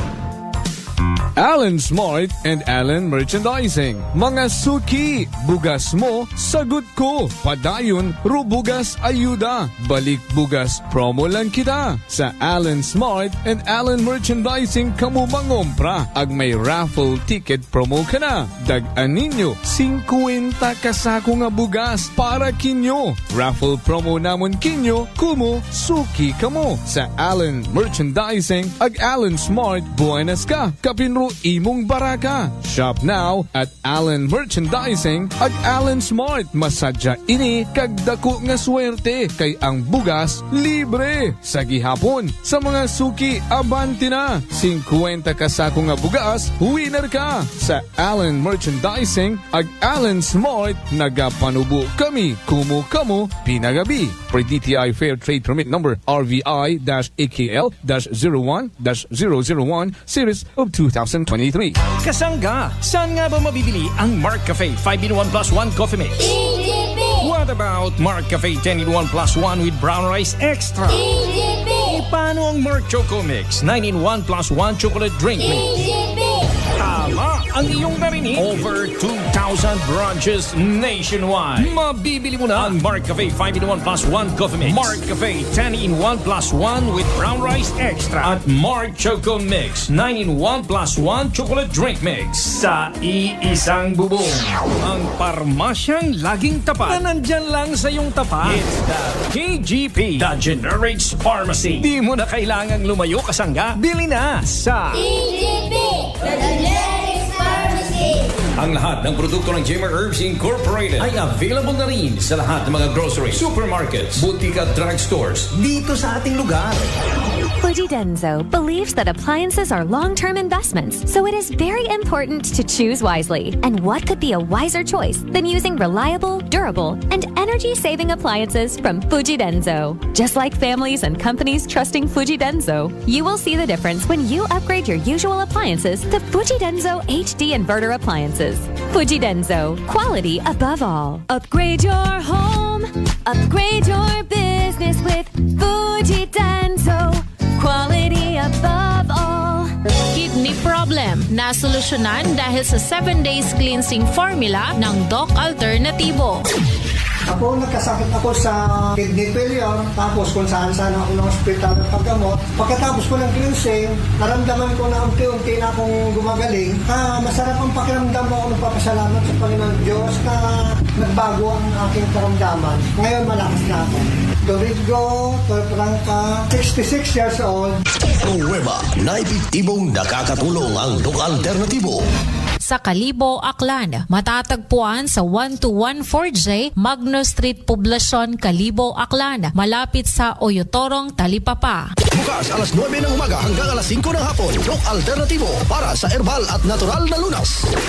Alan Smart and Alan Merchandising. Mga suki, bugas mo, sagot ko. Padayon, rubugas ayuda. Balik bugas, promo lang kita. Sa Alan Smart and Alan Merchandising, kamu mangompra. Ag may raffle ticket promo ka na. Dag-an ninyo, fifty kasako nga bugas para kinyo. Raffle promo namon kinyo, kumo, suki kamo. Sa Alan Merchandising, ag Alan Smart, buenas ka. Kapinro imong baraka. Shop now at Alan Merchandising at Alan Smart. Masadya ini kagdako nga swerte kay ang bugas libre. Sa gihapon, sa mga suki, abanti na. fifty kasako nga bugas, winner ka. Sa Alan Merchandising at Alan Smart, nagapanubo kami. Kumo kamo, pinagabi. For D T I Fair Trade Permit Number R V I A K L zero one zero zero one Series of two thousand twenty-three. Kasangga, saan nga ba mabibili ang Mark Cafe five in one plus one Coffee Mix? E G P! What about Mark Cafe ten in one plus one with brown rice extra? E G P! E paano ang Mark Choco Mix nine in one plus one chocolate drink mix? E G P! Tama ang iyong narinig. Over two thousand branches nationwide. Mabibili mo na ang Mark Cafe five in one plus one Coffee Mix, Mark Cafe ten in one plus one with brown rice extra, at Mark Choco Mix nine in one plus one chocolate drink mix sa iisang bubong. Ang parmasyang laging tapat na nandyan lang sa iyong tapat. It's the K G P, the Generics Pharmacy. Di mo na kailangang lumayo, kasangga. Bili na sa E G P, the Generics Pharmacy. Ang lahat ng produkto ng Jimmer Herbs Incorporated ay available na rin sa lahat ng mga grocery, supermarkets, butika at drugstores dito sa ating lugar. Fujidenzo believes that appliances are long-term investments, so it is very important to choose wisely. And what could be a wiser choice than using reliable, durable, and energy-saving appliances from Fujidenzo? Just like families and companies trusting Fujidenzo, you will see the difference when you upgrade your usual appliances to Fujidenzo H D inverter appliances. Fujidenzo, quality above all. Upgrade your home, upgrade your business with Fujidenzo, quality above all. Kidney problem na solusyonan dahil sa seven days cleansing formula ng Doc Alternativo. Ako, nagkasakit ako sa kidney failure, tapos kung saan-saan ako ng hospital at paggamot. Pagkatapos ko ng cleansing, naramdaman ko na unti-unti na akong gumagaling. Ah, masarap ang pakiramdam mo. Ako nagpapasalamat sa Panginoon Diyos na nagbago ang aking karamdaman. Ngayon, malakas na ako. Domingo Torpranca, sixty-six years old. Nueva na epektibong nakakatulong ang Doc Alternativo. Sa Kalibo, Aklan, matatagpuan sa one two one four J Magno Street, Poblacion, Kalibo, Aklan, malapit sa Oyotorong, Talipapa. Bukas alas nuwebe ng umaga hanggang alas singko ng hapon. Doc Alternativo para sa herbal at natural na lunas.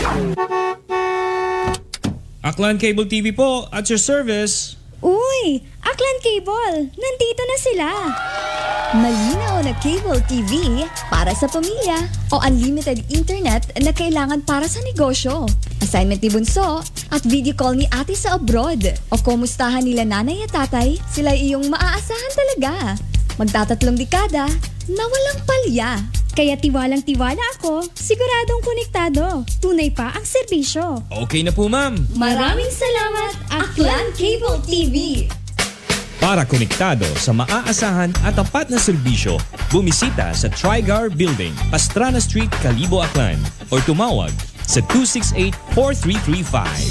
Aklan Cable T V po, at your service. Uy! Aklan Cable! Nandito na sila! Malinaw na cable T V para sa pamilya o unlimited internet na kailangan para sa negosyo. Assignment ni Bunso at video call ni ate sa abroad. O kumustahan nila nanay at tatay, sila iyong maaasahan talaga. Magtatatlong dekada na walang palya. Kaya tiwalang-tiwala ako, siguradong konektado. Tunay pa ang serbisyo. Okay na po, ma'am. Maraming salamat, Aklan Cable T V. Para konektado sa maaasahan at tapat na serbisyo, bumisita sa Trigar Building, Pastrana Street, Kalibo, Aklan, or tumawag sa two six eight, four three three five.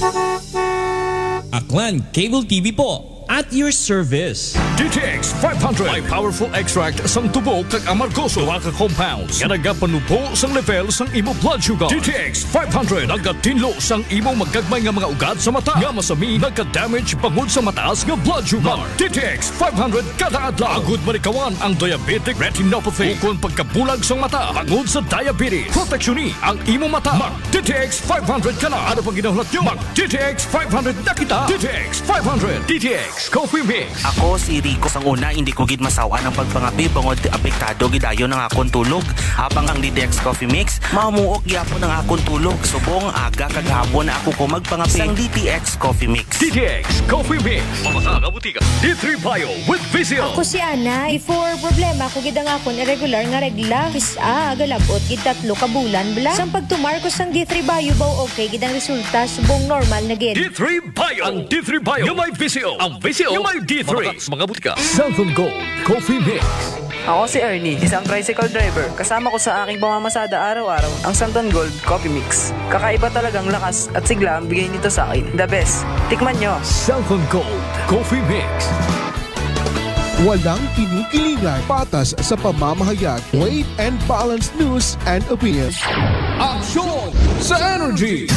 Aklan Cable T V po, at your service. D T X five hundred may powerful extract sang tubo kag amargoso duha ka compounds nga nagapanubo sang level sang imo blood sugar. D T X five hundred nagatinlo sang imo magagmay nga mga ugat sa mata nga masami nagka-damage bangod sa mataas nga blood sugar. D T X five hundred kada adlaw agud marikawan ang diabetic retinopathy ukon pagkabulag sang mata bangod sa diabetes. Proteksyon ang imo mata. Mag D T X five hundred kana. Ano pang ginahulat nyo? Mag D T X five hundred na kita. D T X five hundred. D T X Coffee Mix. Ako si Rico. Sang una, hindi ko gid masawa ng pagpangapi bangod apektado gidayo ng akong tulog. Habang ang D T X Coffee Mix, mamuok gyapon ng akong tulog. Subong aga kagahapon na ako ko magpangapi sang D T X Coffee Mix. D T X Coffee Mix. Mga kabutika. D three Bio with Vizio. Ako si Ana. Before problema ko gid ang akong irregular nga regla. Kisa galabot gid tatlo ka bulan bla. Sang pagtumar ko sang D three Bio baw okay gid ang resulta subong normal na gid. D three Bio. Ang D three Bio. Yung may Vizio. Ang Vizio. Yung may D three. Mga butika. Southern Gold Coffee Mix. Ako si Ernie, isang tricycle driver. Kasama ko sa aking pamamasada araw-araw ang Santon Gold Coffee Mix. Kakaiba talagang lakas at sigla ang bigay nito sa akin. The best. Tikman nyo. Santon Gold Coffee Mix. Walang kinikiligay, patas sa pamamahayag, weight and balanced news and opinions. Aksyon sa Energy.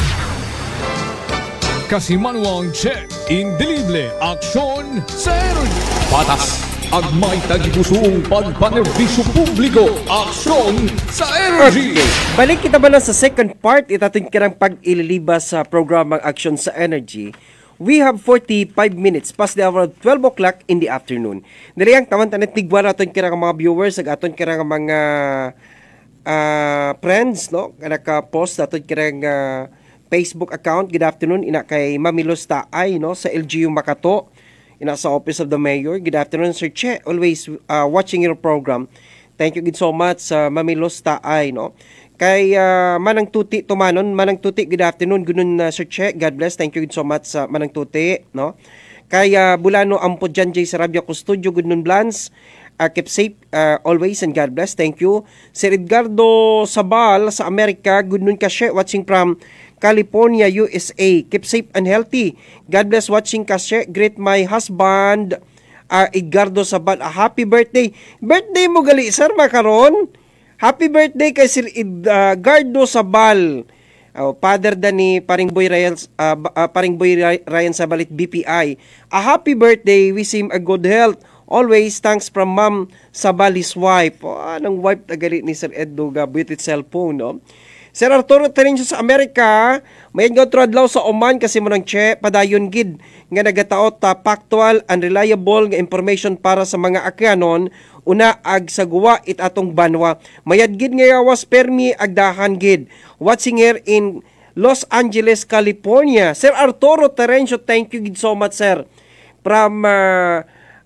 Kasimanwang check, indelible, aksyon sa Energy. Patas at may tagipusong pagpanerbisyo publiko, aksyon sa Energy. Okay. Balik kita ba na sa second part, itatin kirang pag-ililibas sa programang Aksyon sa Energy. We have forty-five minutes past the hour of twelve o'clock in the afternoon. Niliyang taman tanit tigwan aton kirang mga viewers, ag aton kirang mga uh, friends, no? Naka-post aton kirang uh, Facebook account. Good afternoon, ina kay Mamilos Taay, no? Sa L G U Makato, ina sa Office of the Mayor. Good afternoon, Sir Che. Always uh, watching your program. Thank you good so much sa uh, Mamilos Taay, no? Kay uh, Manang Tuti Tumanon, Manang Tuti, good afternoon. Gunun uh, Sir Che, God bless. Thank you good so much sa uh, Manang Tuti, no? Kay uh, Bulano Ampo Jan J. Sarabia Custodio, good nun Blans. Uh, keep safe uh, always and God bless. Thank you. Sir Edgardo Sabal sa Amerika, good nun Kashe, watching from California, U S A. Keep safe and healthy. God bless watching Kashe. Greet my husband, uh, Edgardo Sabal. Uh, happy birthday. Birthday mo gali, sir, makaron. Happy birthday kay Sir Edgardo Sabal. Uh, father da ni Paring Boy Ryan, uh, uh, Paring Boy Ryan Sabalit B P I. A happy birthday. Wish him a good health, Always, thanks from Ma'am Sabali's wife. O, anong wife na galit ni Sir Eddo Gabit it cellphone, no? Sir Arturo Terencio sa Amerika, may nga tradlaw sa Oman kasi mo nang che, padayon gid nga nagataot ta factual and reliable nga information para sa mga akyanon, una ag sagwa it atong banwa. Mayad gid nga yawas permi agdahan gid. Watching here in Los Angeles, California. Sir Arturo Terencio, thank you gid so much, sir. From uh,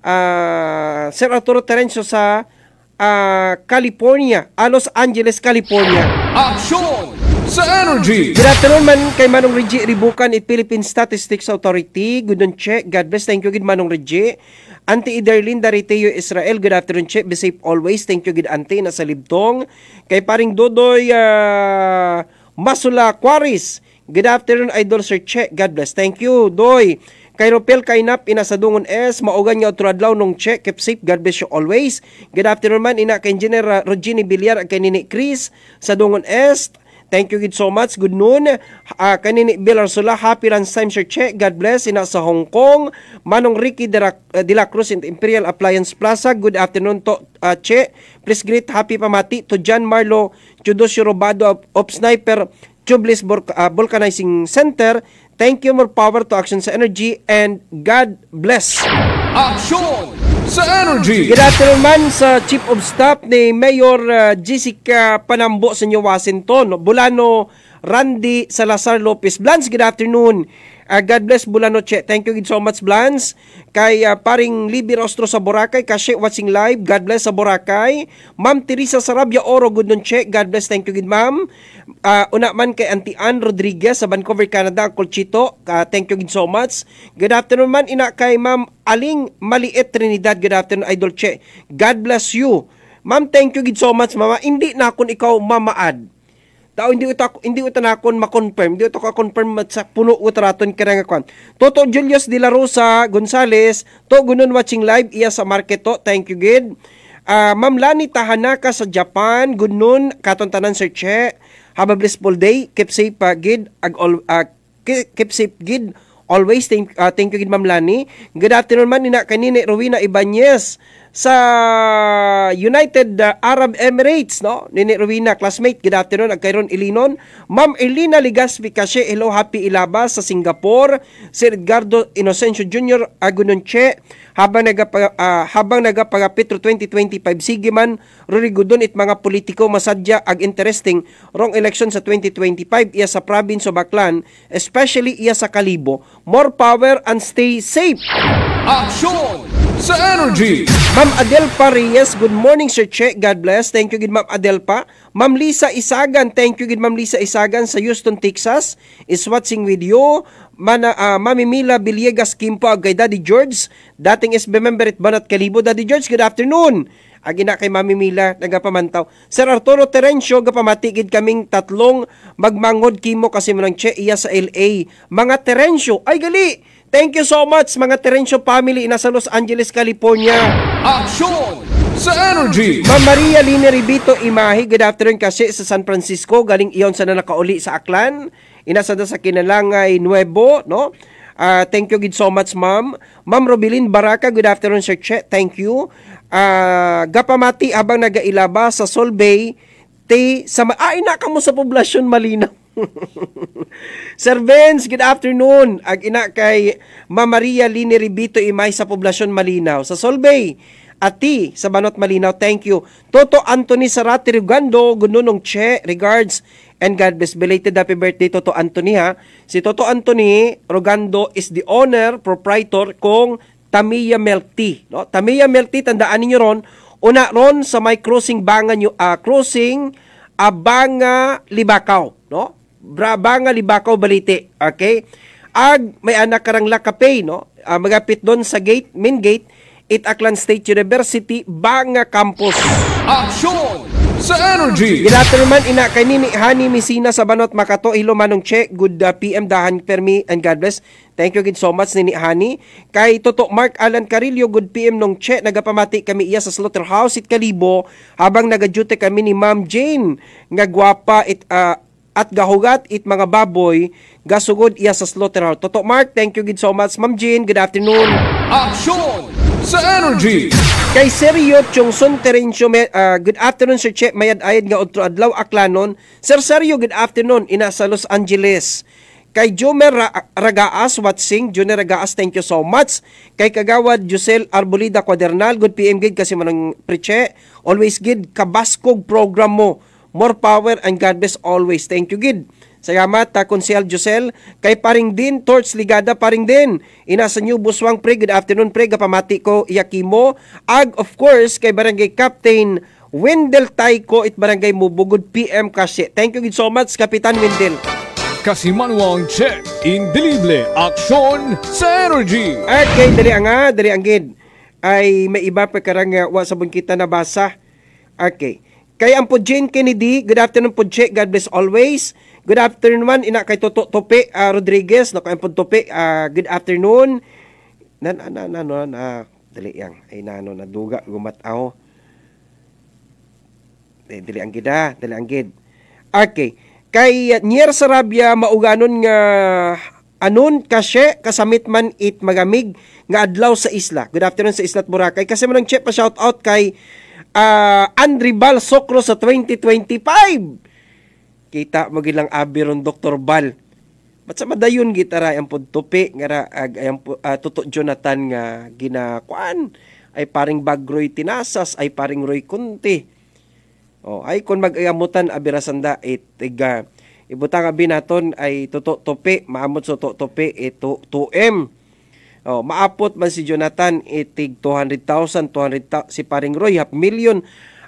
uh, Sir Arturo Terencio sa uh, California, uh, Los Angeles, California. Action sa Energy! Good afternoon man kay Manong Reggie Ribukan at Philippine Statistics Authority. Good on check. God bless. Thank you gid Manong Reggie. Auntie Iderlinda Riteo Israel. Good afternoon check. Be safe always. Thank you gid Auntie nasa Libtong. Kay paring Dodoy uh, Masula Quaris. Good afternoon Idol Sir Check. God bless. Thank you Doy. Kay Ropel Kainap ina sa Dungon S, maugan nga otradlaw nung check, keep safe, God bless you always. Good afternoon man ina kay Engineer Regine Villar at kay Nini Chris sa Dungon S. Thank you gid so much. Good noon. Uh, kay Nini Bill Arsula, happy lunch time Sir Che. God bless. Ina sa Hong Kong. Manong Ricky de la, uh, de la Cruz in Imperial Appliance Plaza. Good afternoon to uh, Che. Please greet happy pamati to John Marlo Chudosio Robado of, of Sniper Tubeless uh, Vulcanizing Center. Thank you, more power to Action sa Energy, and God bless. Action sa Energy! Good afternoon man sa Chief of Staff ni Mayor uh, Jessica Panambo sa New Washington. Bulano Randy Salazar Lopez. Blans, good afternoon. Uh, God bless Bulano Che. Thank you so much, Blans. Kay uh, paring Libby Rostro sa Boracay, Kashe watching live. God bless sa Boracay. Ma'am Teresa Sarabia Oro, good nun Che. God bless. Thank you, good ma'am. Uh, una man kay Auntie Ann Rodriguez sa Vancouver, Canada, Colchito. Uh, thank you good so much. Good afternoon man ina kay Ma'am Aling Maliit Trinidad. Good afternoon, Idol Che. God bless you. Ma'am, thank you good so much, mama. Hindi na akong ikaw mamaad. Tao hindi uta hindi uta na kon ma-confirm, hindi uta ka confirm sa puno utraton kaya nga kwan. Toto Julius de la Rosa Gonzales, to gunon watching live iya sa market to. Thank you gid. Uh, Ma'am Lani Tahanaka sa Japan, good noon katon tanan Sir Che. Have a blissful day. Keep safe uh, gid ag all uh, keep safe gid. Always thank uh, thank you gid Ma'am Lani. Good afternoon man ina kanini Rowena Ibanez sa United uh, Arab Emirates, no? Nini Rowena, classmate, good afternoon, ag kayron Ilinon. Ma'am Elina Ligaspi Kashe, hello, happy ilabas sa Singapore. Sir Edgardo Inocencio Junior Agunonche, habang nagapa, uh, habang nagapagapitro twenty twenty-five, sige man, rurigudon it mga politiko masadya ag interesting wrong election sa twenty twenty-five, iya sa province of Baclan, especially iya sa Kalibo. More power and stay safe. Action sa Energy! Ma'am Adelpa Reyes, good morning Sir Che, God bless. Thank you gid Ma'am Adelpa. Ma'am Lisa Isagan, thank you gid Ma'am Lisa Isagan sa Houston, Texas, is watching with you. Mana, uh, Mami Mila Villegas Kimpo ag kay Daddy George, dating S B member at Banat Kalibo. Daddy George, good afternoon. Agina kay Mami Mila nagapamantaw. Sir Arturo Terencio, gapamatigid kaming tatlong magmangod kimo kasi manang Che iya sa L A. Mga Terencio, ay gali! Thank you so much mga Terencio family nasa Los Angeles, California. Action sa Energy! Ma'am Maria Lina Ribito Imahi, good afternoon kasi sa San Francisco, galing iyon sa na nakauli sa Aklan. Inasada sa Kinalangay Nuevo, no? Uh, thank you good so much, ma'am. Ma'am Robilin Baraka, good afternoon Sir Che, thank you. Uh, gapamati habang nagailaba sa Solbay, te sa ma- ay naka mo sa poblasyon Malinaw. Sir Vince, good afternoon. Ag ina kay Ma'am Maria Lini Ribito Imay sa poblasyon Malinaw. Sa Solbay, Ati sa Banot Malinaw, thank you. Toto Anthony Sarati Rugando, gununong Che, regards and God bless. Belated happy birthday Toto Anthony ha. Si Toto Anthony Rugando is the owner, proprietor kong Tamiya Milk Tea. No? Tamiya Milk Tea, tandaan niyo ron, una ron sa may crossing Banga, uh, crossing uh, Banga Libakaw. No? Banga Libakaw Balite. Okay? Ag may anak karang Lakapay, no? Uh, magapit doon sa gate, main gate, It Aklan State University, Banga Campus. Action sa Energy! Ginatero man ina kay Nini Hani Misina sa Banot Makato, ilo manong Che, good uh, P M dahan permi and God bless. Thank you good so much Nini Hani. Kay Toto Mark Alan Carillo, good P M nung Che, nagapamati kami iya sa Slaughterhouse it Kalibo habang nagadute kami ni Ma'am Jane nga gwapa it uh, at gahugat it mga baboy gasugod iya sa Slaughterhouse. Toto Mark, thank you good so much Ma'am Jane, good afternoon. Action sa Energy. Kay Sergio Chongson Terencio, uh, good afternoon Sir Che, mayad ayad nga otro adlaw aklanon. Sir Sergio, good afternoon, ina sa Los Angeles. Kay Jomer Ra- Ragaas Watsing, Joner Ragaas, thank you so much. Kay Kagawad Josel Arbolida Quadernal, good P M gid kasi manang preche. Always gid kabaskog program mo. More power and God bless always. Thank you gid. Salamat ta Konsehal Josel. Kay paring din Torch Ligada, paring din ina sa New Buswang pre, good afternoon pre, gapamati ko Yakimo. Ag of course kay Barangay Captain Wendell Taiko it Barangay Mubugod P M kasi. Thank you so much Kapitan Wendell. Kasimanwang Che, indelible aksyon sa Energy. Okay, dali nga, dali ang gid. Ay may iba pa karang uh, wa sabon kita nabasa. Okay. Kay ang po Jane Kennedy, good afternoon po Che, God bless always. Good afternoon man, ina kay Toto Tope uh, Rodriguez, no kay po Tope, uh, good afternoon. Nan nan nan nan uh, dali yang ay nano na duga gumataw. Eh, dali ang gida, dali ang gid. Okay. Kay uh, Nier Sarabia mauganon nga anon kasye kasamit man it magamig nga adlaw sa isla. Good afternoon sa Isla Boracay. Kasi man ang check pa shout out kay uh, Andri Bal Sokro sa twenty twenty-five. Kita mo gilang abiron Doktor Bal. Ba't sa madayon gitara ang podtupi nga ra ag ang uh, Tuto Jonathan nga ginakuan ay paring Bagroy Tinasas ay paring Roy Kunti. Oh, ay kung mag-ayamutan abirasanda it tiga ibutang abi naton ay Tuto Tope maamot so Tuto Tope ito two M. Oh, maapot man si Jonathan itig two hundred thousand, two hundred thousand si paring Roy half million.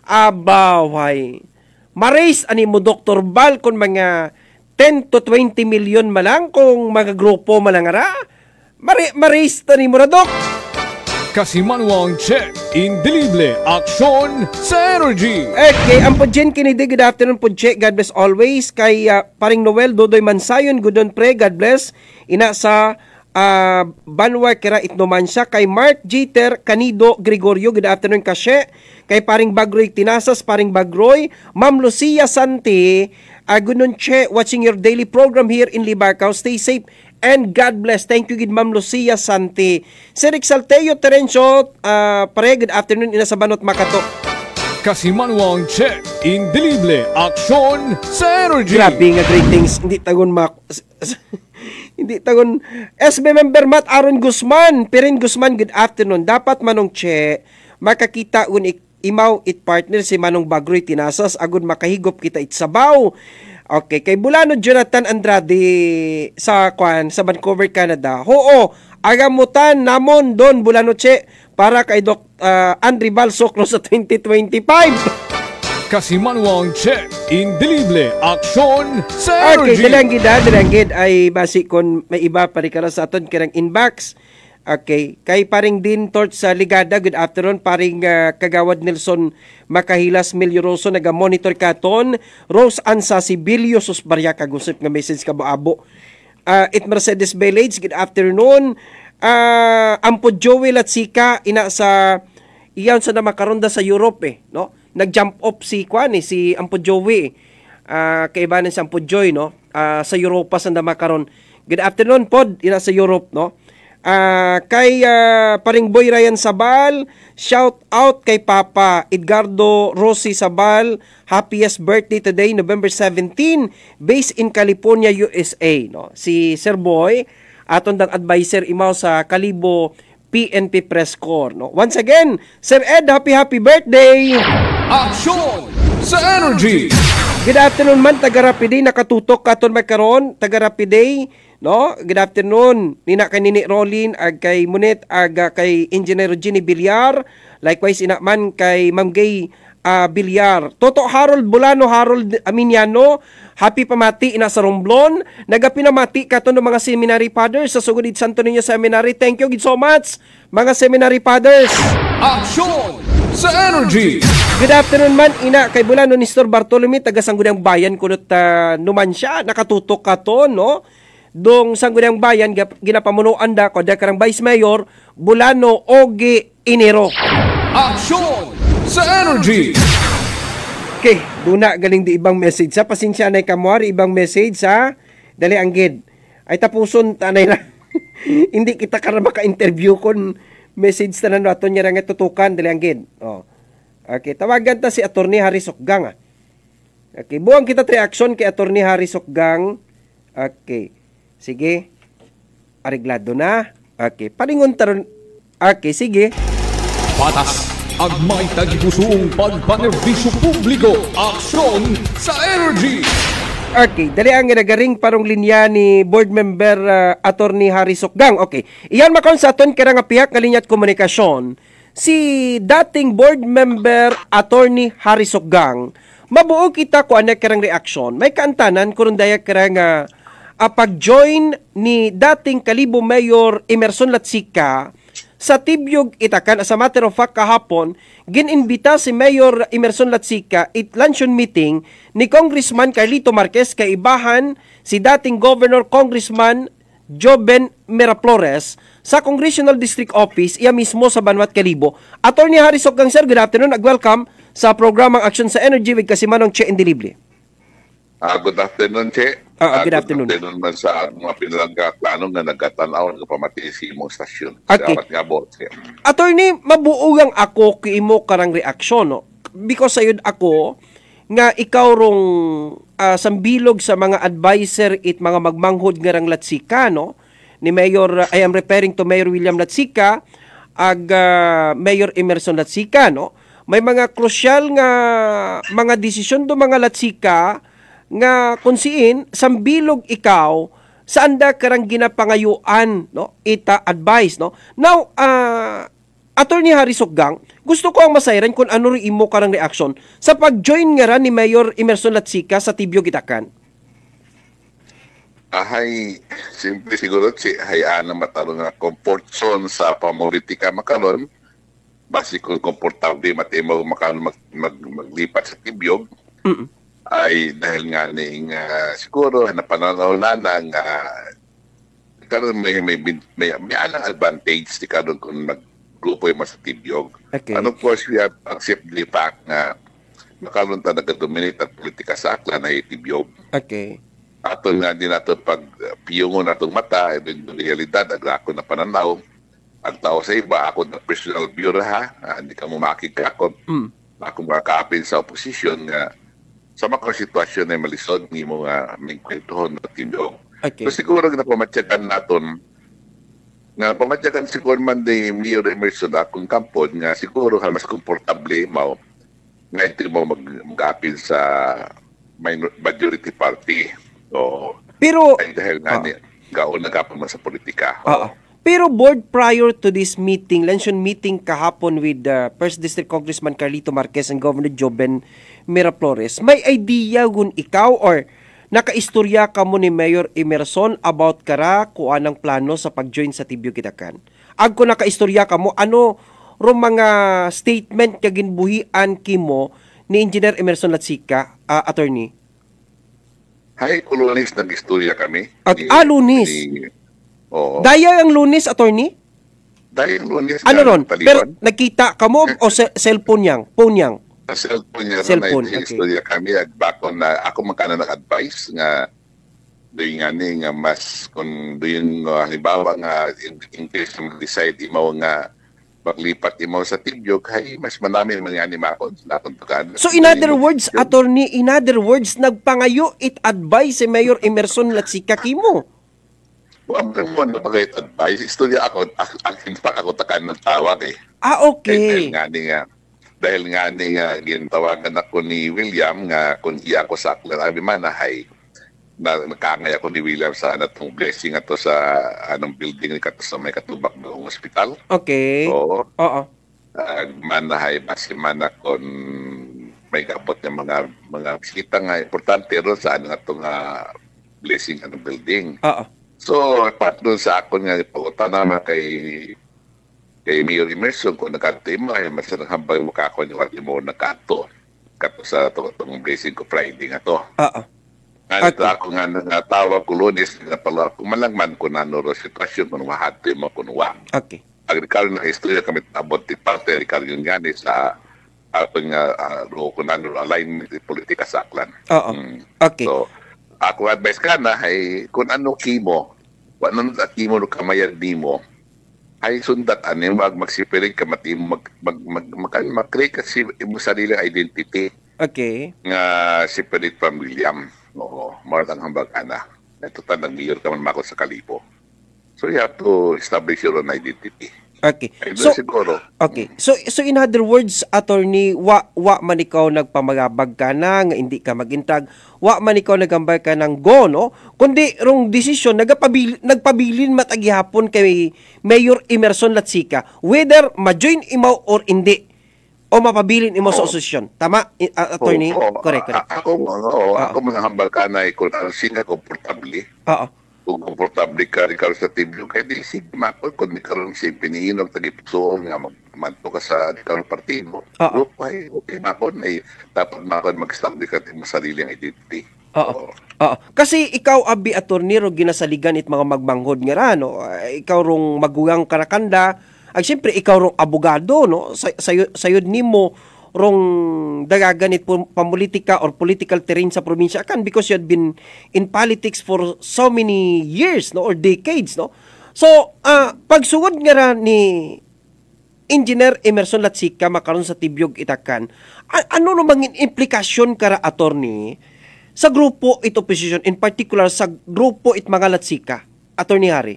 Abaway. Marais ani mo Doktor Bal kung mga ten to twenty million malang kung mga grupo malang ara. Mari marais tani mo na Dok. Kasimanwang Che, indelible aksyon sa Energy. Okay, ang po Jen Kennedy, good afternoon po Che, God bless always. Kay uh, paring Noel Dodoy Mansayon, good on pre, God bless. Ina sa uh, Banwa Kira Itnomansya. Kay Mark Jeter Canido Gregorio, good afternoon Kashe. Kay paring Bagroy Tinasas, paring Bagroy. Ma'am Lucia Santi, uh, good on Che, watching your daily program here in Libacao. Stay safe and God bless. Thank you, good Ma'am Lucia Santi. Sir Exalteo Terencio, uh, pare, good afternoon, ina sa Banot Makato. Kasimanwang Che, indelible aksyon sa Energy. Grabe nga greetings. Hindi tagon mak... Hindi tagon... S B member Matt Aaron Guzman, Pirin Guzman, good afternoon. Dapat manong Che, makakita un imaw it partner si Manong Bagroy Tinasas, agud makahigop kita itsabaw. Okay, kay Bulano Jonathan Andrade sa kwan sa Vancouver, Canada. Oo, agamutan namon don Bulano Che para kay Doc uh, Andri Bal Sokro sa twenty twenty-five. Kasimanwang Che, indelible aksyon sa Energy. Okay, dalanggid ha, dalanggid ay basi kon may iba pa rin ka sa aton kirang inbox. Okay, kay paring din Torch sa Ligada, good afternoon. Paring uh, Kagawad Nelson Makahilas Milyoroso, naga-monitor katon. Rose Ansa Sibilio sus barya kagusip nga message ka abo. Uh, it Mercedes Village, good afternoon. Uh, Ampo Joel at Sika ina sa iyan sa namakaronda sa Europe eh, no? Nag-jump up si Kwan eh, si Ampo Joey. Uh, kaibanan si Ampo Joy, no? Uh, sa Europa sa namakaron. Good afternoon pod ina sa Europe, no? Uh, kay uh, paring Boy Ryan Sabal, shout out kay Papa Edgardo Rossi Sabal, happiest birthday today, November seventeenth, based in California, U S A, no? Si Sir Boy aton dang advisor imaw sa Kalibo P N P Press Corps, no? Once again, Sir Ed, happy happy birthday. Aksyon sa Energy. Good afternoon man, taga Rapiday, nakatutok katon magkaron, taga Rapiday, no? Good afternoon, nina kay Nini Rolin, ag kay Munet, ag kay Engineer Ginny Villar, likewise ina man kay Ma'am Gay uh, Villar. Toto Harold Bulano, Harold Aminiano, happy pamati ina sa Romblon, nagapinamati katon ng mga seminary fathers sa Sugudid Santo Niño Seminary. Thank you so much, mga seminary fathers. Aksyon sa Energy. Good afternoon man, ina kay Bulano Nestor Bartolome, taga Sangguniang Bayan, kunot uh, numan siya, nakatutok katon, no? Dong Sangguniang Bayan, ginapamunuan da ko, da karang Vice Mayor, Bulano Ogie Inero. Aksyon sa Energy. Okay, duna galing di ibang message sa pasensya na kamuari ibang message sa dali anggid. Ay tapuson tanay na. Hindi kita karang maka-interview kon message na na nato niya nga tutukan dali ang gid. Oh. Okay, tawagan ta si Attorney Harry Sokgang. Ah. Okay, buang kita reaction kay Attorney Harry Sokgang. Okay. Sige. Areglado na. Okay, paringon taron. Okay, sige. Patas ang may tagipusong pagpanerbisyo publiko. Aksyon sa energy. Okay, dali ang ginagaring parong linya ni board member uh, Attorney Harry Sokgang. Okay, iyan makon sa aton kaya nga pihak nga linya at komunikasyon. Si dating board member Attorney Harry Sokgang, mabuo kita ko ano karang reaksyon. May kaantanan kung daya karang uh, uh, pag-join ni dating Kalibo Mayor Emerson Latsika sa Tibyog Itakan. As a matter of fact, kahapon, gininbita si Mayor Emerson Latsika it luncheon meeting ni Congressman Carlito Marquez kay ibahan si dating Governor Congressman Joben Miraflores sa Congressional District Office iya mismo sa Banwat Kalibo. Attorney Harry Sokgang, sir, good afternoon ag welcome sa programang Aksyon sa Energy with Kasimanong Che Indilible. Uh, good afternoon, Che. Uh, good afternoon. Good afternoon man sa mga pinalangga plano nga nagkatanaw ng pamati sa imong stasyon. Okay. Nga bot, Attorney, mabuugang ako kay imo karang reaksyon, no? Because sayod ako nga ikaw rong uh, sambilog sa mga advisor it mga magmanghod nga rang Latsika, no? Ni Mayor, I am referring to Mayor William Latsika ag uh, Mayor Emerson Latsika, no? May mga krusyal nga mga desisyon do mga Latsika nga kunsiin sambilog ikaw saan da karang ginapangayuan, no, ita advice, no. Now uh, Attorney Harry Sokgang, gusto ko ang masayran kung ano rin imo karang reaction sa pag-join nga ran ni Mayor Emerson Latsika sa Tibyog Itakan. Ahay, simple siguro si hayaan na mataro nga comfort zone sa pamolitika makaron. Basi kung komportable matimo makaron mag, mag, maglipat sa Tibyog. Mm-mm. Ay dahil nga ning uh, siguro na pananaw na ng uh, karon may may may, may anang advantage di karon kung maggrupo yung sa Tibyog. Okay. And of course we have accept the fact nga makaroon ta nag-dominate at politika sa Aklan na Tibyog. Okay. Ato nga din nato pag uh, piyungon natong mata and yung realidad agrako na pananaw ang tao sa iba ako na personal bureau ha uh, hindi ka mo makikakot. Mm. Ako makakaapin sa oposisyon nga sa mga sitwasyon na malisod ni mga may kwentuhon na Tibyog. Okay. So siguro na pamatyagan natin, nga pamatyagan siguro man ni Mayor Emerson akong kampon, nga siguro mas komportable mo, nga ito mo mag-apil sa majority party. So, pero, ay dahil nga uh, ni, gaon na kapon sa politika. Uh, pero board, prior to this meeting, luncheon meeting kahapon with the uh, First District Congressman Carlito Marquez and Governor Joben Miraflores, may idea gun ikaw or nakaistorya ka mo ni Mayor Emerson about kara kung anang plano sa pag-join sa Tibyog Itakan? Ag ko nakaistorya ka mo, ano ro mga statement kagin buhian kimo ni Engineer Emerson Latsika, uh, attorney? Hay, lunes nag-istorya kami. At, ni, ah, lunes? Ni, oh. Daya ang lunes, attorney? Daya ang lunes. Ano ron? Pero nakita ka mo o se- cellphone yang? Phone yang? Sa cellphone niya cellphone, na istorya okay. Kami agbakon na ako magkano nag-advise nga doon nga ni nga mas kung doon uh, halimbawa nga in, in case na mag-decide imaw nga maglipat imaw sa Tibyog hay mas manami mga animakon natuntukan. So in other words, attorney, in other words, nagpangayo it advice si Mayor Emerson Latsika kimo? Well, mo na pag-advise istorya ako akin pa ako takan ng tawag eh. Ah, okay. Dahil nga ni nga dahil nga ni nga gintawagan ako ni William nga kung iya ako sa Aklan abi man hay na nakangay ako ni William sa anatong blessing ato sa anong building ni kato sa may katubak ng ospital. Okay. Oo. Oo. Uh, manahay basi man kon may kapot ng mga mga bisita nga importante ron sa anong atong uh, blessing anong building. Oo. So part doon sa akon nga pag-utana kay kay Mayor Emerson kung nagkanto mo ay mas hambay mo kako ni wati mo nagkanto kato sa itong blessing ko Friday nga to. Oo. Nga okay. Ako nga natawag ko lunes nga pala kung malangman ko na noro sitwasyon kung wahati mo kung wa. Okay. Agrikal na istorya kami abot ti parte agrikal yun nga ni sa atong nga uh, ro ko na noro alignment politika sa Aklan. Oo. Mm. Okay. So ako advice ka na ay kung ano kimo, kung ano kimo no kamayad di mo, ay sundat ani wag magsipirig ka mati mag mag mag, mag, mag create kasi imo sarili identity. Okay. Nga si Pirit from William. Oo, maratang hambag ana. Ito tanang mayor ka man mako sa Kalibo. So you have to establish your own identity. Okay. Ay, So siguro. Okay. So so in other words, attorney, wa wa man ikaw nagpamagabag ka na nga hindi ka magintag, wa man ikaw nagambay ka ng go, no? Kundi rong desisyon nagpabilin nagpabilin matagihapon kay Mayor Emerson Latsika whether ma-join imaw or hindi o mapabilin imo sa osisyon. Tama, uh, attorney? Oo, Correct, correct. A- ako mo, no, ako mga hambal ka na kung ano sila komportable. Oo. Kung komportable ka ikaw sa team nyo, kaya di sige makon kung di karoon si pinihinog tagipusoon nga magmanto ka sa di karoon partido. Oo. Okay, okay makon ay dapat makon mag-establish ka mo sarili ang identity. Oo. Oo. Kasi ikaw abi attorney ro ginasaligan it mga magmanghod nga ra no. Uh, ikaw rong magugang karakanda, ay siyempre ikaw rong abogado no. Sa sayo, sayod nimo rong dagaganit po pamulitika or political terrain sa probinsya kan because you had been in politics for so many years no or decades no. So, uh, pagsugod nga ra ni Engineer Emerson Latsika makaron sa Tibyog Itakan, a- ano no mangin implikasyon kara attorney sa grupo ito opposition, in particular sa grupo it mga Latsika, Attorney Harry?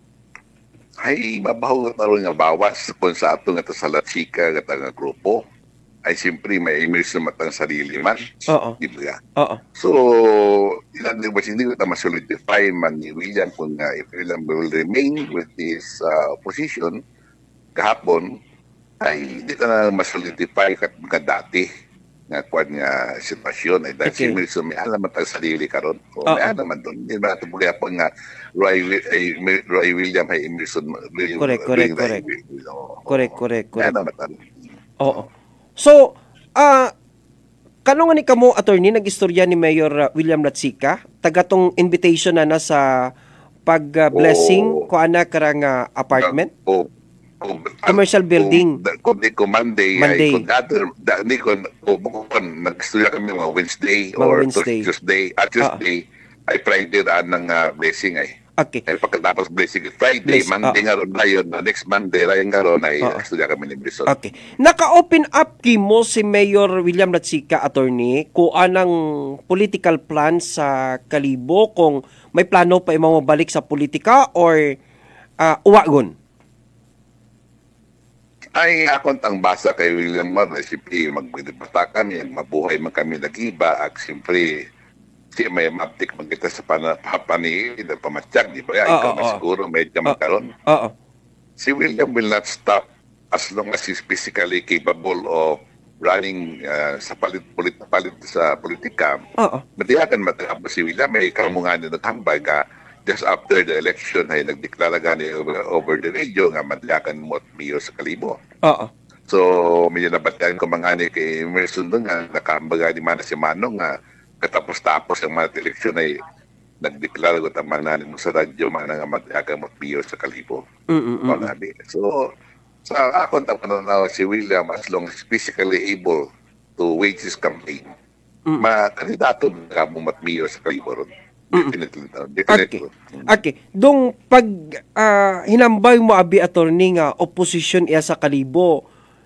Ay, mabaho na rin nga bawas kung sa ato nga sa Latsika nga nga grupo. Ay, siyempre, may immerse na matang sarili man. Oo. Di ba? Oo. So, ilan din ba, hindi ko ito masolidify man ni William kung uh, if William will remain with this uh, position kahapon, ay hindi ko na masolidify kat mga dati nga kwan nga sitwasyon. Ay, dahil Okay. si Wilson, may alam matang sarili karon. O, Oo. may alam man doon. Hindi ba ito mga po nga Roy, ay, Roy William ay Emerson. Correct, correct, correct. Correct, correct, May correct. alam matang. Oo. So, ah kanong ni kamo attorney nag-istorya ni Mayor uh, William Latsika taga tong invitation na na sa pag-blessing ko ana karang uh, apartment? O, Commercial building. Kung di ko Monday, Monday. ay kung other, da, di ko, o kung nag-studio kami mga Wednesday Mga or Wednesday. Tuesday, at Tuesday, ay Friday raan ng uh, blessing ay. Okay. Ay pagkatapos blessing Friday, Bless, Monday nga ron na yun, na next Monday, rayan nga ron ay Oo. studio kami ni Bison. Okay. Naka-open up kimo si Mayor William Latsika attorney kung anang political plan sa Kalibo kung may plano pa imong mabalik sa politika or uh, uwagon. Ay, akong tang basa kay William Mar, na siyempre magbibata kami, mabuhay man kami nag-iba, at siyempre, si may maptik magkita sa panapani, na pamatyak, di ba? Oo, Ikaw oo. siguro, medyo magkaroon. Oo. Si William will not stop as long as he's physically capable of running uh, sa palit, palit, palit sa politika. Oo. Matiyakan matapos si William, may kamungan na naghambay ka, just after the election ay nagdeklara gani over, over the radio nga madlakan mo at mayor sa Kalibo. Oo. So, medyo nabatian ko mga ni kay Emerson doon nga nakaambaga ni Mana si Manong nga katapos-tapos ang mga eleksyon ay nagdeklara ko tama na mo sa radyo mga nga madlakan mo at mayor sa Kalibo. Mm-mm. So, sa akong tapanaw si William as long as physically able to wage his campaign, Mm. makandidato ka mo at mayor sa Kalibo ron. Definitely. Definitely. Okay. Okay. Dong pag ah, hinambay mo abi attorney nga opposition iya sa Kalibo,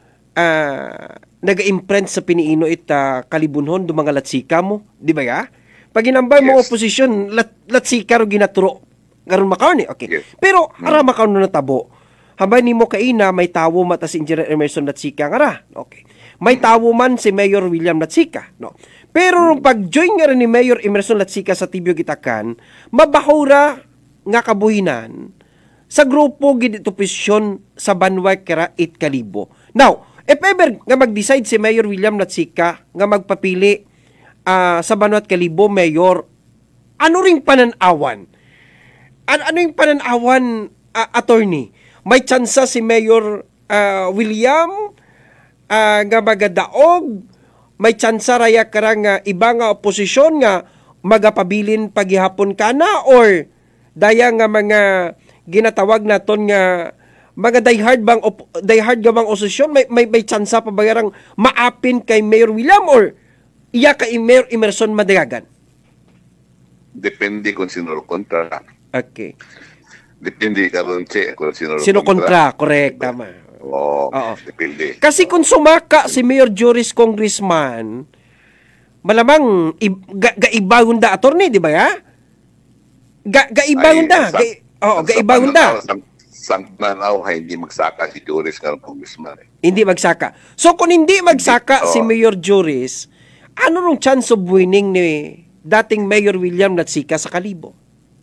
ah, naga-imprint sa piniino ita Kalibunhon do mga Latsika mo, di ba ya? Pag hinambay mo Yes. opposition, lat, Latsika ro ginaturo karon makaon ni. Okay. Pero ara makaon na tabo. Habay nimo kaina may tawo mata si Engineer Emerson Latsika nga ra. Okay. May tawo man si Mayor William Latsika, no. Pero nung pag-join nga rin ni Mayor Emerson Latsika sa Tibyog Itakan, mabahura nga kabuhinan sa grupo gid oposisyon sa Banway Kara it Kalibo. Now, if ever nga mag-decide si Mayor William Latsika nga magpapili ah, sa Banwat Kalibo Mayor, ano ring pananawan? Ano, ano yung pananawan, ah, attorney? May tsansa si Mayor ah, William ah, nga magadaog, may tsansa raya karang nga iba nga oposisyon nga magapabilin paghihapon kana or daya nga mga ginatawag naton nga mga diehard bang op, diehard nga bang oposisyon may may, may tsansa pa ba yarang maapin kay Mayor William or iya kay Mayor Emerson Madagagan? Depende kung sino kontra. Okay. Depende ka ron, Che, kung sino Sino kontra, correct, tama. Oo, Oo. depende. Kasi kung sumaka si Mayor Juris Congressman, malamang ga, gaibagon da attorney, di ba ya? Ga, gaibagon da. Ga, oh, gaibagon da. Sang nanaw ay hindi magsaka si Juris ng congressman. Eh. Hindi magsaka. So kung hindi magsaka hindi, si Mayor Juris, ano nung chance of winning ni dating Mayor William Latsika sa Kalibo?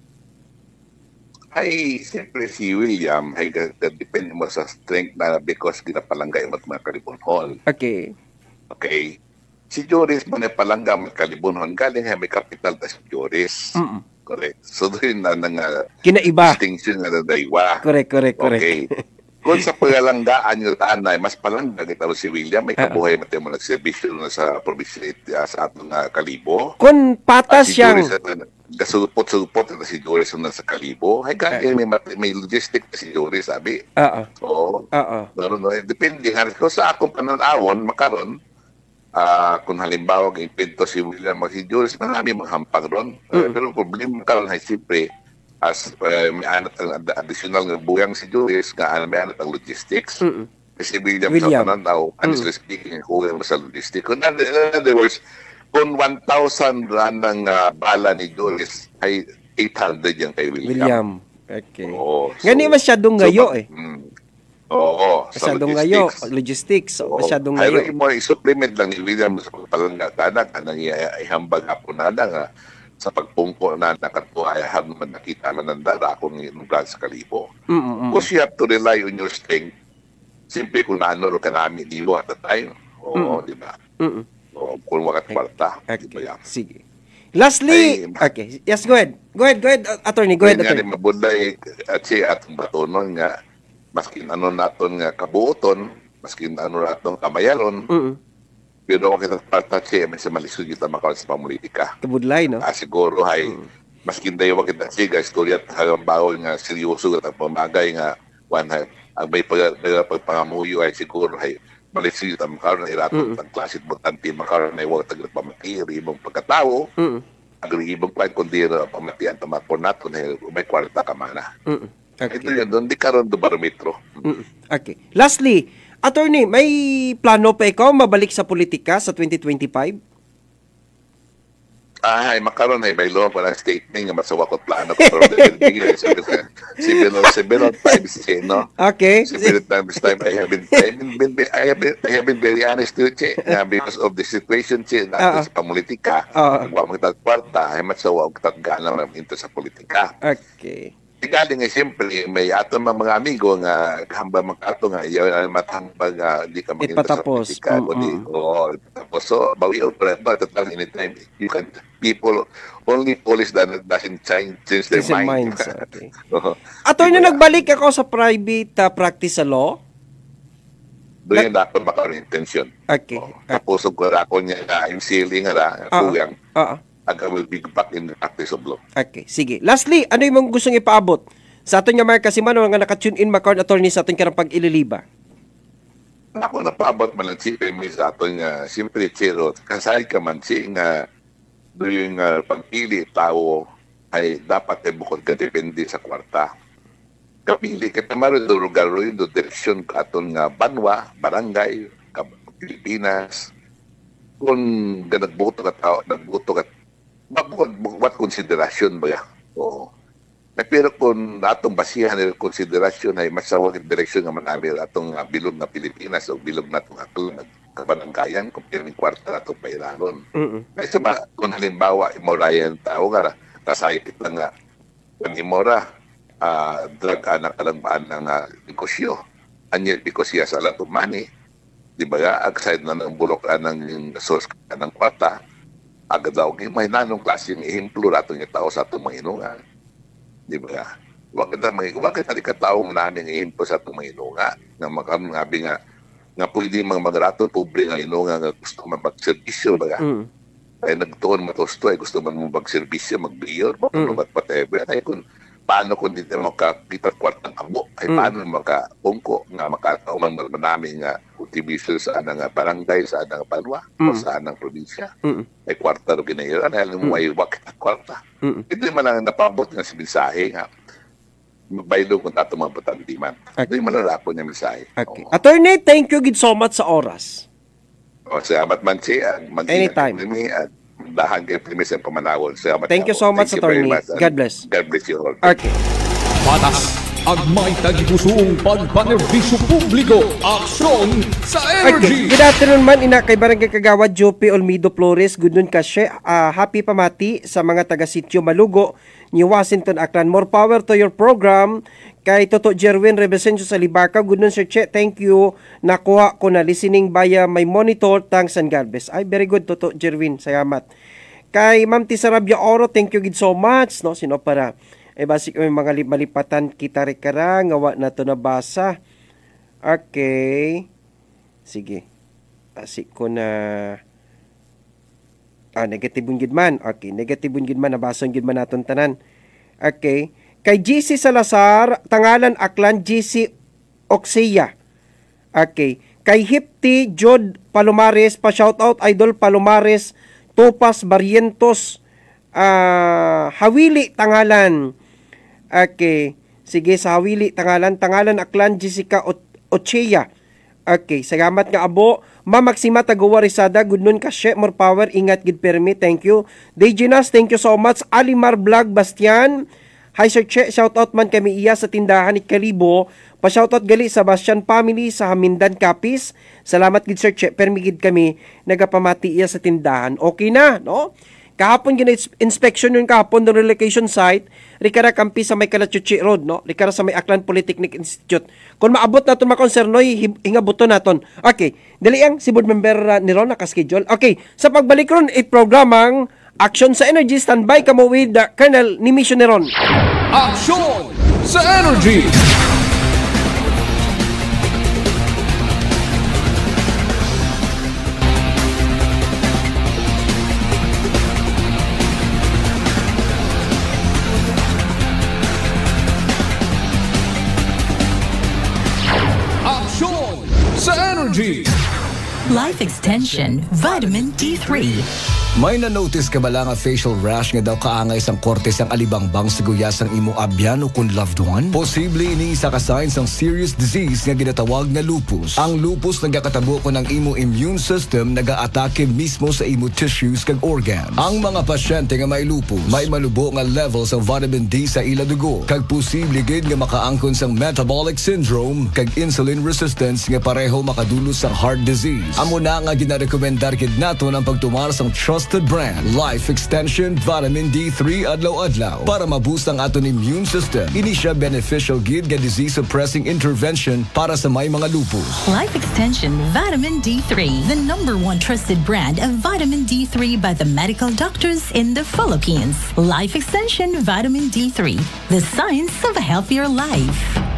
Ay, siyempre si William ay depende mo sa strength na because ginapalangga yung mga Kalibunhon. Okay. Okay. Si Juris man ay palangga mga Kalibunhon, galing ay may capital na si Juris. Mm-mm. Correct. So doon na nang uh, kinaiba. Distinction na nadaiwa. Correct, correct, correct. Okay. Kung sa pagalanggaan yung taan na mas palangga kita si William, may kabuhay uh-huh. natin mo nagservisyo na sa probinsya uh, sa atong uh, Kalibo. Kung patas uh, si siyang... Gasupot-supot na si Joris na sa Kalibo. Ay, kaya may, may logistic na si Joris, sabi. Oo. Oo. Oo. No, no, depende. Kung sa akong pananawon, makaroon, uh, kung halimbawa ang impento si William mag si Joris, marami maghampang ron. Mm. Uh, pero problema makaroon ay siyempre, as uh, may anat ang additional ng buyang si Joris, nga may anat ang logistics. Mm. Kasi William, William. sa pananaw, mm. honestly speaking, huwag mo sa logistics. In other words, kung one thousand rand ng uh, bala ni Joris, ay eight hundred yan kay William. William. Okay. Oo, so, Gani masyadong ngayo so, eh. Mm, oo. Masyadong ngayo. Logistics. Oo, masyadong ngayo. Ay, mo i-supplement lang ni William sa pagpalangga-tanak. Anang ihambag ako na lang uh, sa pagpungko na nakatuayahan naman nakita na nandara akong inugan sa Kalibo. Mm-mm. Because you have to rely on your strength. Simple kung ano ka namin dito at the time. Oo, di ba? Mm-mm. O, kung wakat kwarta. Okay. Diba sige. Lastly, ay, okay. Yes, go ahead. Go ahead, go ahead, attorney. Go ahead, attorney. Nga, mabunday at siya atong batonon nga, maskin ano naton nga kabuoton, maskin ano naton kamayaron, mm-hmm. pero kung kita kwarta siya, may sa malisod kita makawal sa pamulitika. Kabudlay, no? Ah, siguro, hay, mm-hmm. maskin dayo kita siya, guys, istorya at hanggang bawal nga, seryoso at pamagay nga, one, ang may pagpangamuyo ay siguro, hay, malisod ang makaroon na iraton ang klasit mo tanti makaroon na iwag tagal pamatiri ibang pagkatao mm. ang ibang pain kundi na pamatian tamakor nato na may kwarta ka mana. Mm. Okay. Ito yun, doon di karoon do barometro. Mm. Okay. Lastly, attorney, may plano pa ikaw mabalik sa politika sa twenty twenty-five? Ay, makaroon ay may law pa ng statement nga masawa ko plano ko pero dahil si Beno si Beno times eh, no? Okay. Si Beno times time I have been I have been, I have been, I have been very honest to you, uh, because of the situation che na sa politika. Ang pamagtag kwarta ay masawa ko tatgana ng into sa politika. Okay. Galing nga siyempre, may ato mga amigo nga hamba mag-ato nga, yung matambag nga, hindi ka mag-into sa politika. Mm-hmm. Oo, tapos. So, bawi out pa rin, but at anytime, you can, people, only police that doesn't change, change their mind. Minds, okay. uh-huh. Attorney, diba, nagbalik ako sa private uh, practice sa law? Doon yung dapat makaroon intention. Okay. Oh, tapos, kung ako niya, I'm sealing nga, kuyang. Oo. I will be back in the practice of law. Okay, sige. Lastly, ano yung mga gustong ipaabot sa aton nga Mark Kasimano nga naka-tune in Macron attorney sa aton karang pag-ililiba? Ako napaabot man lang siyempre may sa aton nga siyempre chero kasay ka man siya nga doon yung uh, pagpili tao ay dapat ay bukod ka depende sa kwarta. Kapili ka tamaro do lugar rin do direksyon ka aton nga banwa, barangay, Pilipinas. Kung nagboto ka tao, nagboto ka what consideration ba yan? Oo. Pero kung atong basihan ng konsiderasyon ay masawag yung direksyon nga manamir atong uh, bilog na Pilipinas o bilog na itong atong kabanangkayan kung piling kwarta atong pailaron. Mm-hmm. Kasi ba, kung halimbawa, imorayan tao nga, kasayit lang nga, kung imora, uh, drug anak kalangbaan ng uh, negosyo. Anyel because siya sa latong money. Di ba nga, agside na ng bulok ng source ka ng kwarta, agad daw, may nanong klase yung ihemplo nato yung tao sa itong mga inunga. Di ba nga? Wakit na, wakit na di ka tao namin ihemplo sa itong mga inunga. Nga makamngabi nga, nga pwede mga magrato, pobre nga inunga nga gusto man mag-servisyo. Ba mm. Ay nagtuon matosto, ay gusto man mo mag-servisyo, mag-biyor, mm. mag-whatever. Ay kung paano kung hindi mo makakita kwartang abo, ay mm. paano makapungko nga makatauman namin nga contribution sa anang barangay, sa anang banwa, mm. o sa anang probinsya. Mm. Ay kwarta ro ginayon, ay alam mo ay wakit at kwarta. Mm. Ito man lang napabot nga si mensahe nga, magbaylo kung tato mga patandiman. Okay. Ito yung malalako niya mensahe. Okay. Oh. Attorney, thank you gid so much sa oras. O, salamat man siya. Anytime. At dahan kayo primis ang pamanawon. Salamat. Thank you so much, Attorney. God bless. God bless you all. Okay. Patas ang may tagipusoong pagpanerbisyo publiko. Aksyon sa energy. Okay. Good afternoon man, ina kay Barangay Kagawad, Jope Olmido Flores. Good noon kasi. Uh, happy pamati sa mga taga-sityo Malugo, New Washington, Aklan. More power to your program. Kay Toto Jerwin Rebesencio sa Libaca. Good noon, Sir Che. Thank you. Nakuha ko na listening via my monitor. Thanks and God bless. Ay, very good, Toto Jerwin. Salamat. Kay Ma'am Tisarabia Oro, thank you gid so much. No, sino para? Eh, basic may mga malipatan kita rikara, ngawa na to nabasa. Okay. Sige. Basic ko na... Ah, negatibong gid man. Okay, negatibong gid man, nabasa gid man naton tanan. Okay. Kay G C Salazar, Tangalan Aklan, G C Oxia. Okay. Kay Hipti, Jod Palomares, pa-shoutout, Idol Palomares, Topas Barrientos, uh, Hawili Tangalan. Okay. Sige, sa Hawili Tangalan, Tangalan Aklan, Jessica Ochea. Okay, salamat nga abo. Ma Maxima Taguwa Rizada, good noon kasye, more power, ingat gid permi, thank you. Dejinas, thank you so much. Alimar Vlog Bastian, hi Sir Che, shoutout man kami iya sa tindahan ni Kalibo. Pa-shoutout gali sa Bastian family sa Hamindan Capiz. Salamat gid Sir Che, permi gid kami nagapamati iya sa tindahan. Okay na, no? Kahapon gina inspection yung kahapon ng relocation site, rikara kampi sa may Kalachuchi Road, no? Rikara sa may Aklan Polytechnic Institute. Kung maabot naton makonsernoy, hingabuto naton. Okay, dali ang si board member uh, ni Ron naka-schedule. Okay, sa pagbalik ron, i-programang Action sa Energy, standby kamo with the Colonel ni Mission ni Ron. Action sa Energy! Energy. Life Extension Vitamin D three. May na-notice ka ba lang nga facial rash nga daw kaangay sang korte sang alibangbang siguyas ang imo abyan o kung loved one? Posible ini isa ka signs ng serious disease nga ginatawag na lupus. Ang lupus nagakatabo ko ng imo immune system nag-aatake mismo sa imo tissues kag organs. Ang mga pasyente nga may lupus may malubo nga levels ng vitamin D sa ila dugo kag posible gid nga makaangkon sang metabolic syndrome kag insulin resistance nga pareho makadulos sang heart disease. Amo na nga ginarekomendar gid nato ang pagtumar sang trusted brand Life Extension Vitamin D three adlaw-adlaw para maboost ang aton immune system. Ini siya beneficial gid nga disease suppressing intervention para sa may mga lupus. Life Extension Vitamin D three, the number one trusted brand of vitamin D three by the medical doctors in the Philippines. Life Extension Vitamin D three, the science of a healthier life.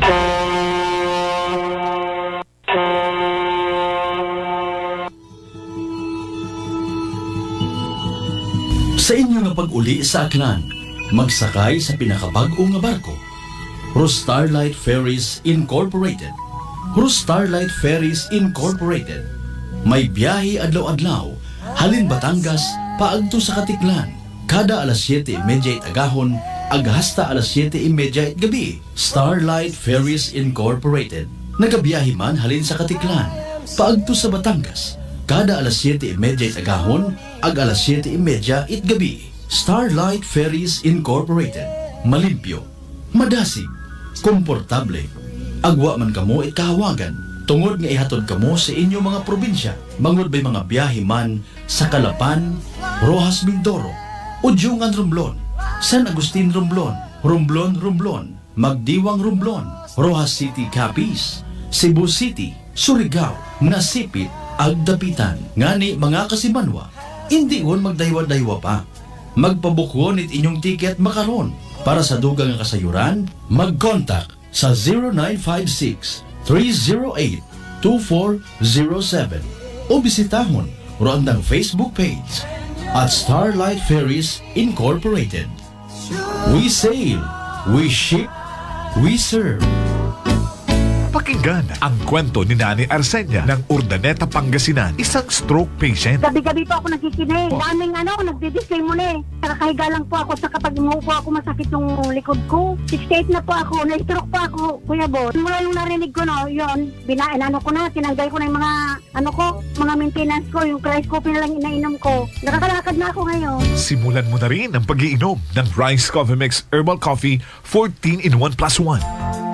Sa inyo nga pag-uli sa Aklan, magsakay sa pinakabag-o nga barko. Rus Starlight Ferries Incorporated. Rus Starlight Ferries Incorporated. May biyahe adlaw-adlaw, halin Batangas, paagto sa Katiklan. Kada alas siyete trenta agahon, aghasta alas siyete trenta gabi. Starlight Ferries Incorporated. Nagabiyahe man halin sa Katiklan, paagto sa Batangas. Kada alas siyete trenta agahon, ag alas siyete trenta it gabi. Starlight Ferries Incorporated. Malimpyo, madasig, komportable. Agwa man kamo it kahawagan. Tungod nga ihatod kamo sa inyo mga probinsya. Mangod bay mga biyahe man sa Calapan, Rojas Mindoro, Udyungan Romblon, San Agustin Romblon, Romblon Romblon, Magdiwang Romblon, Rojas City Capiz, Cebu City, Surigao, Nasipit, Agdapitan. Ngani mga kasimanwa, hindi won magdaywa-daywa pa. Magpabukwon it inyong tiket makaron. Para sa dugang nga kasayuran, mag-contact sa zero nine five six, three zero eight, two four zero seven o bisitahon roandang Facebook page at Starlight Ferries Incorporated. We sail, we ship, we serve. Napakinggan ang kwento ni Nani Arsenia ng Urdaneta, Pangasinan, isang stroke patient. Gabi-gabi po ako nakikinig. Daming ano, nagdi-display muna eh. Nakakahiga lang po ako sa kapag umuupo ako masakit yung likod ko. sixty-eight na po ako, na-stroke po ako, Kuya Boss. Mula yung narinig ko no, yun, binainano ko na, tinanggal ko na yung mga, ano ko, mga maintenance ko, yung rice coffee na lang inainom ko. Nakakalakad na ako ngayon. Simulan mo na rin ang pag-iinom ng Rice Coffee Mix Herbal Coffee fourteen in one plus one.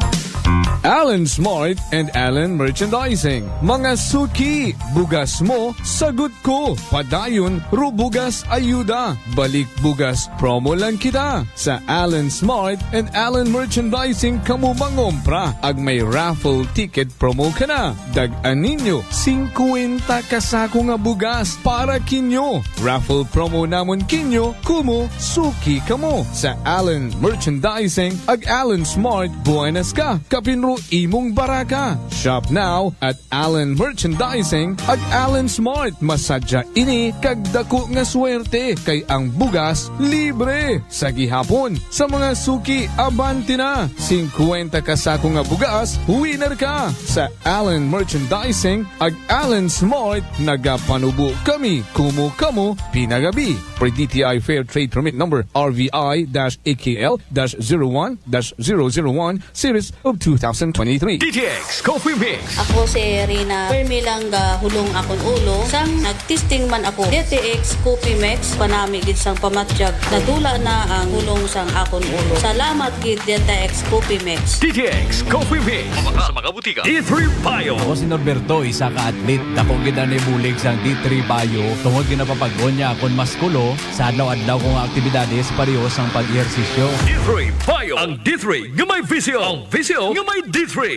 Alan Smart and Alan Merchandising. Mga suki, bugas mo, sagot ko. Padayon, rubugas ayuda. Balik bugas, promo lang kita. Sa Alan Smart and Alan Merchandising, kamu mangompra. Ag may raffle ticket promo ka na. Dag-an ninyo, fifty kasako nga bugas para kinyo. Raffle promo namon kinyo, kumo, suki kamo. Sa Alan Merchandising, ag Alan Smart, buenas ka. Kapinro imong baraka. Shop now at Alan Merchandising at Alan Smart. Masadya ini kagdako nga swerte kay ang bugas libre. Sa gihapon, sa mga suki, abanti na. fifty kasako nga bugas, winner ka. Sa Alan Merchandising at Alan Smart, nagapanubo kami. Kumo kamo, pinagabi. Per D T I Fair Trade Permit Number R V I A K L zero one zero zero one Series of two thousand twenty-three. D T X Coffee Mix. Ako si Rina Permilang hulong akong ulo. Sang nagtesting man ako D T X Coffee Mix panami gid sang pamatjag. Nadula na ang hulong sang akong ulo. Salamat gid D T X Coffee Mix. D T X Coffee Mix. Sa mga butika. D three Bio. Ako si Norberto, isa ka atlet. Dako gid na bulig sang D three Bio. Tungod ginapapagon niya akong maskulo sa adlaw-adlaw kong aktibidades pareho sang pag-ehersisyo. D three Bio. Ang D three nga may visio. Ang visio nga may D three.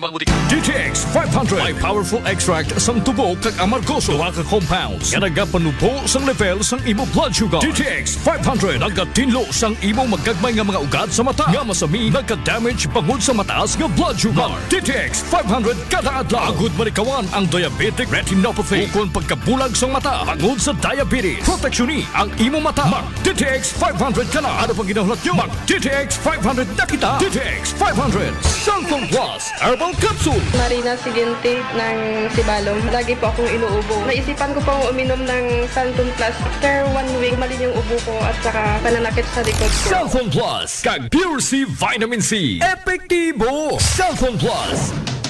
D T X five hundred. May powerful extract sang tubo kag amargoso. Duha ka compounds nga nagapanubo sang level sang imo blood sugar. D T X five hundred nagatinlo sang imo magagmay nga mga ugat sa mata. Nga masami nagka-damage pangod sa mataas nga blood sugar. D T X five hundred kada adlaw. Agud manikawan ang diabetic retinopathy. Ukon pagkabulag sang mata pangod sa diabetes. Proteksyon ni ang imo mata. Mag D T X five hundred kana. Ano pang ginahulat nyo? Mag D T X five hundred na kita. D T X five hundred. Santon Plus Herbal Capsule. Marina Sigente ng Sibalom. Lagi po akong inuubo. Naisipan ko pong uminom ng Santon Plus. After one week, malin yung ubo ko at saka pananakit sa likod ko. Santon Plus kag Pure C Vitamin C. Epektibo. Santon Plus.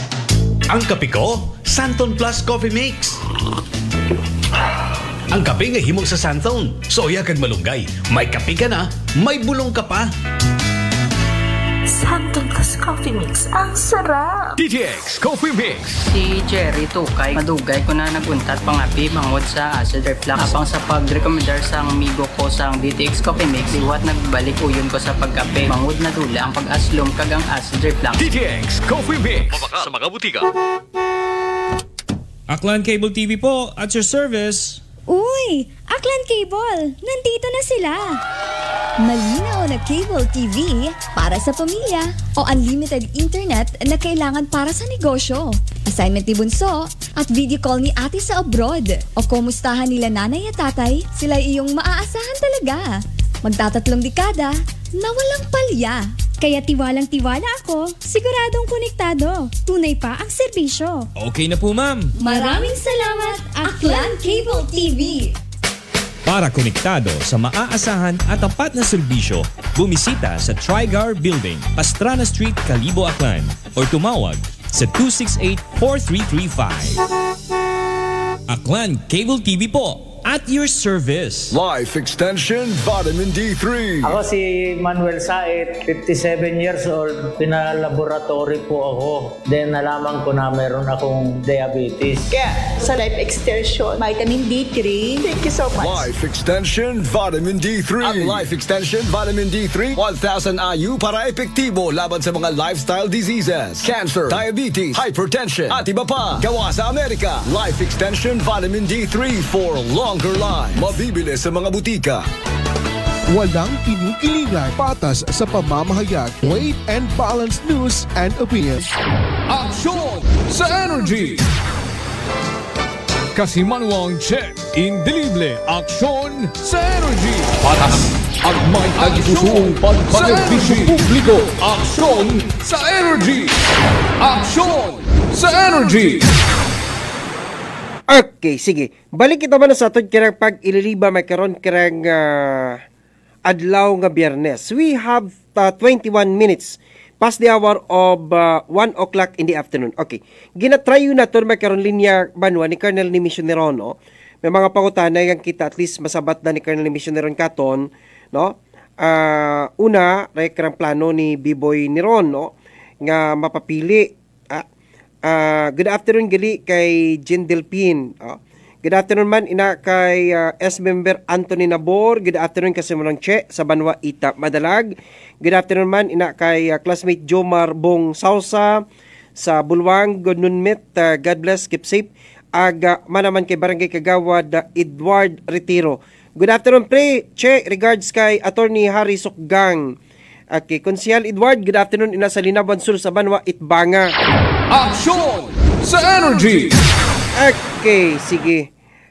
Ang kape ko, Santon Plus Coffee Mix. Ang kape nga himo sa Santon. Soya kag malunggay. May kape ka na, may bulong ka pa. Santon Plus Coffee Mix. Ang sarap! D T X Coffee Mix. Si Jerry Tukay, madugay ko na naguntat pangapi mangod sa acid reflux. Apang sa pag-recommendar sa amigo ko sa D T X Coffee Mix, iwat nagbalik uyon ko sa pagkape. Mangod na dula ang pag-aslom kagang acid reflux. D T X Coffee Mix. Mabaka sa mga butika. Aklan Cable T V po, at your service. Uy! Aklan Cable! Nandito na sila! Malinaw na cable T V para sa pamilya o unlimited internet na kailangan para sa negosyo. Assignment ni Bunso at video call ni ate sa abroad. O kumustahan nila nanay at tatay, sila iyong maaasahan talaga. Magtatatlong dekada na walang palya. Kaya tiwalang-tiwala ako, siguradong konektado. Tunay pa ang serbisyo. Okay na po, ma'am. Maraming salamat, Aklan Cable T V. Para konektado sa maaasahan at tapat na serbisyo, bumisita sa Trigar Building, Pastrana Street, Kalibo, Aklan o tumawag sa two six eight, four three three five. Aklan Cable T V po. At your service. Life Extension Vitamin D three. Ako si Manuel Saet, fifty-seven years old. Pinalaboratory po ako. Then nalaman ko na meron akong diabetes. Kaya sa Life Extension Vitamin D three, thank you so much. Life Extension Vitamin D three. Ang Life Extension Vitamin D three, one thousand I U para epektibo laban sa mga lifestyle diseases, cancer, diabetes, hypertension, at iba pa. Gawa sa Amerika. Life Extension Vitamin D three for long life. Mabibili sa mga butika. Walang kinikilingan, patas sa pamamahayag. Weight and balanced news and opinions. Aksyon sa Energy. Kasimanwang check. Indelible. Aksyon sa Energy. Patas Ang may tagisuong pagpanerbisyo publiko. Aksyon sa energy. Aksyon sa energy. Okay, sige. Balik kita man sa aton kirang pag ililiba may karon kirang uh, adlaw nga Biyernes. We have uh, twenty-one minutes past the hour of uh, one o'clock in the afternoon. Okay. Ginatrayo na ito may karon linya banwa ni Colonel ni Misioneron, no? May mga pangutana yang kita at least masabat na ni Colonel ni Misioneron katon, no? Uh, una, ray karang plano ni B-Boy Niron, no? Nga mapapili. Ah, uh, good afternoon gali kay Jen Delpin. Oh. Good afternoon man ina kay uh, S-Member Anthony Nabor. Good afternoon kasi mo lang Che sa Banwa Ita Madalag. Good afternoon man ina kay uh, classmate Jomar Bong Sausa sa Bulwang. Good noon met. Uh, God bless. Keep safe. Aga uh, manaman kay Barangay Kagawad uh, Edward Retiro. Good afternoon pre. Che, regards kay Attorney Harry Sukgang. Okay, Konsyal Edward, good afternoon ina sa Linaban Sur sa Banwa Itbanga. Aksyon sa energy. Okay, sige.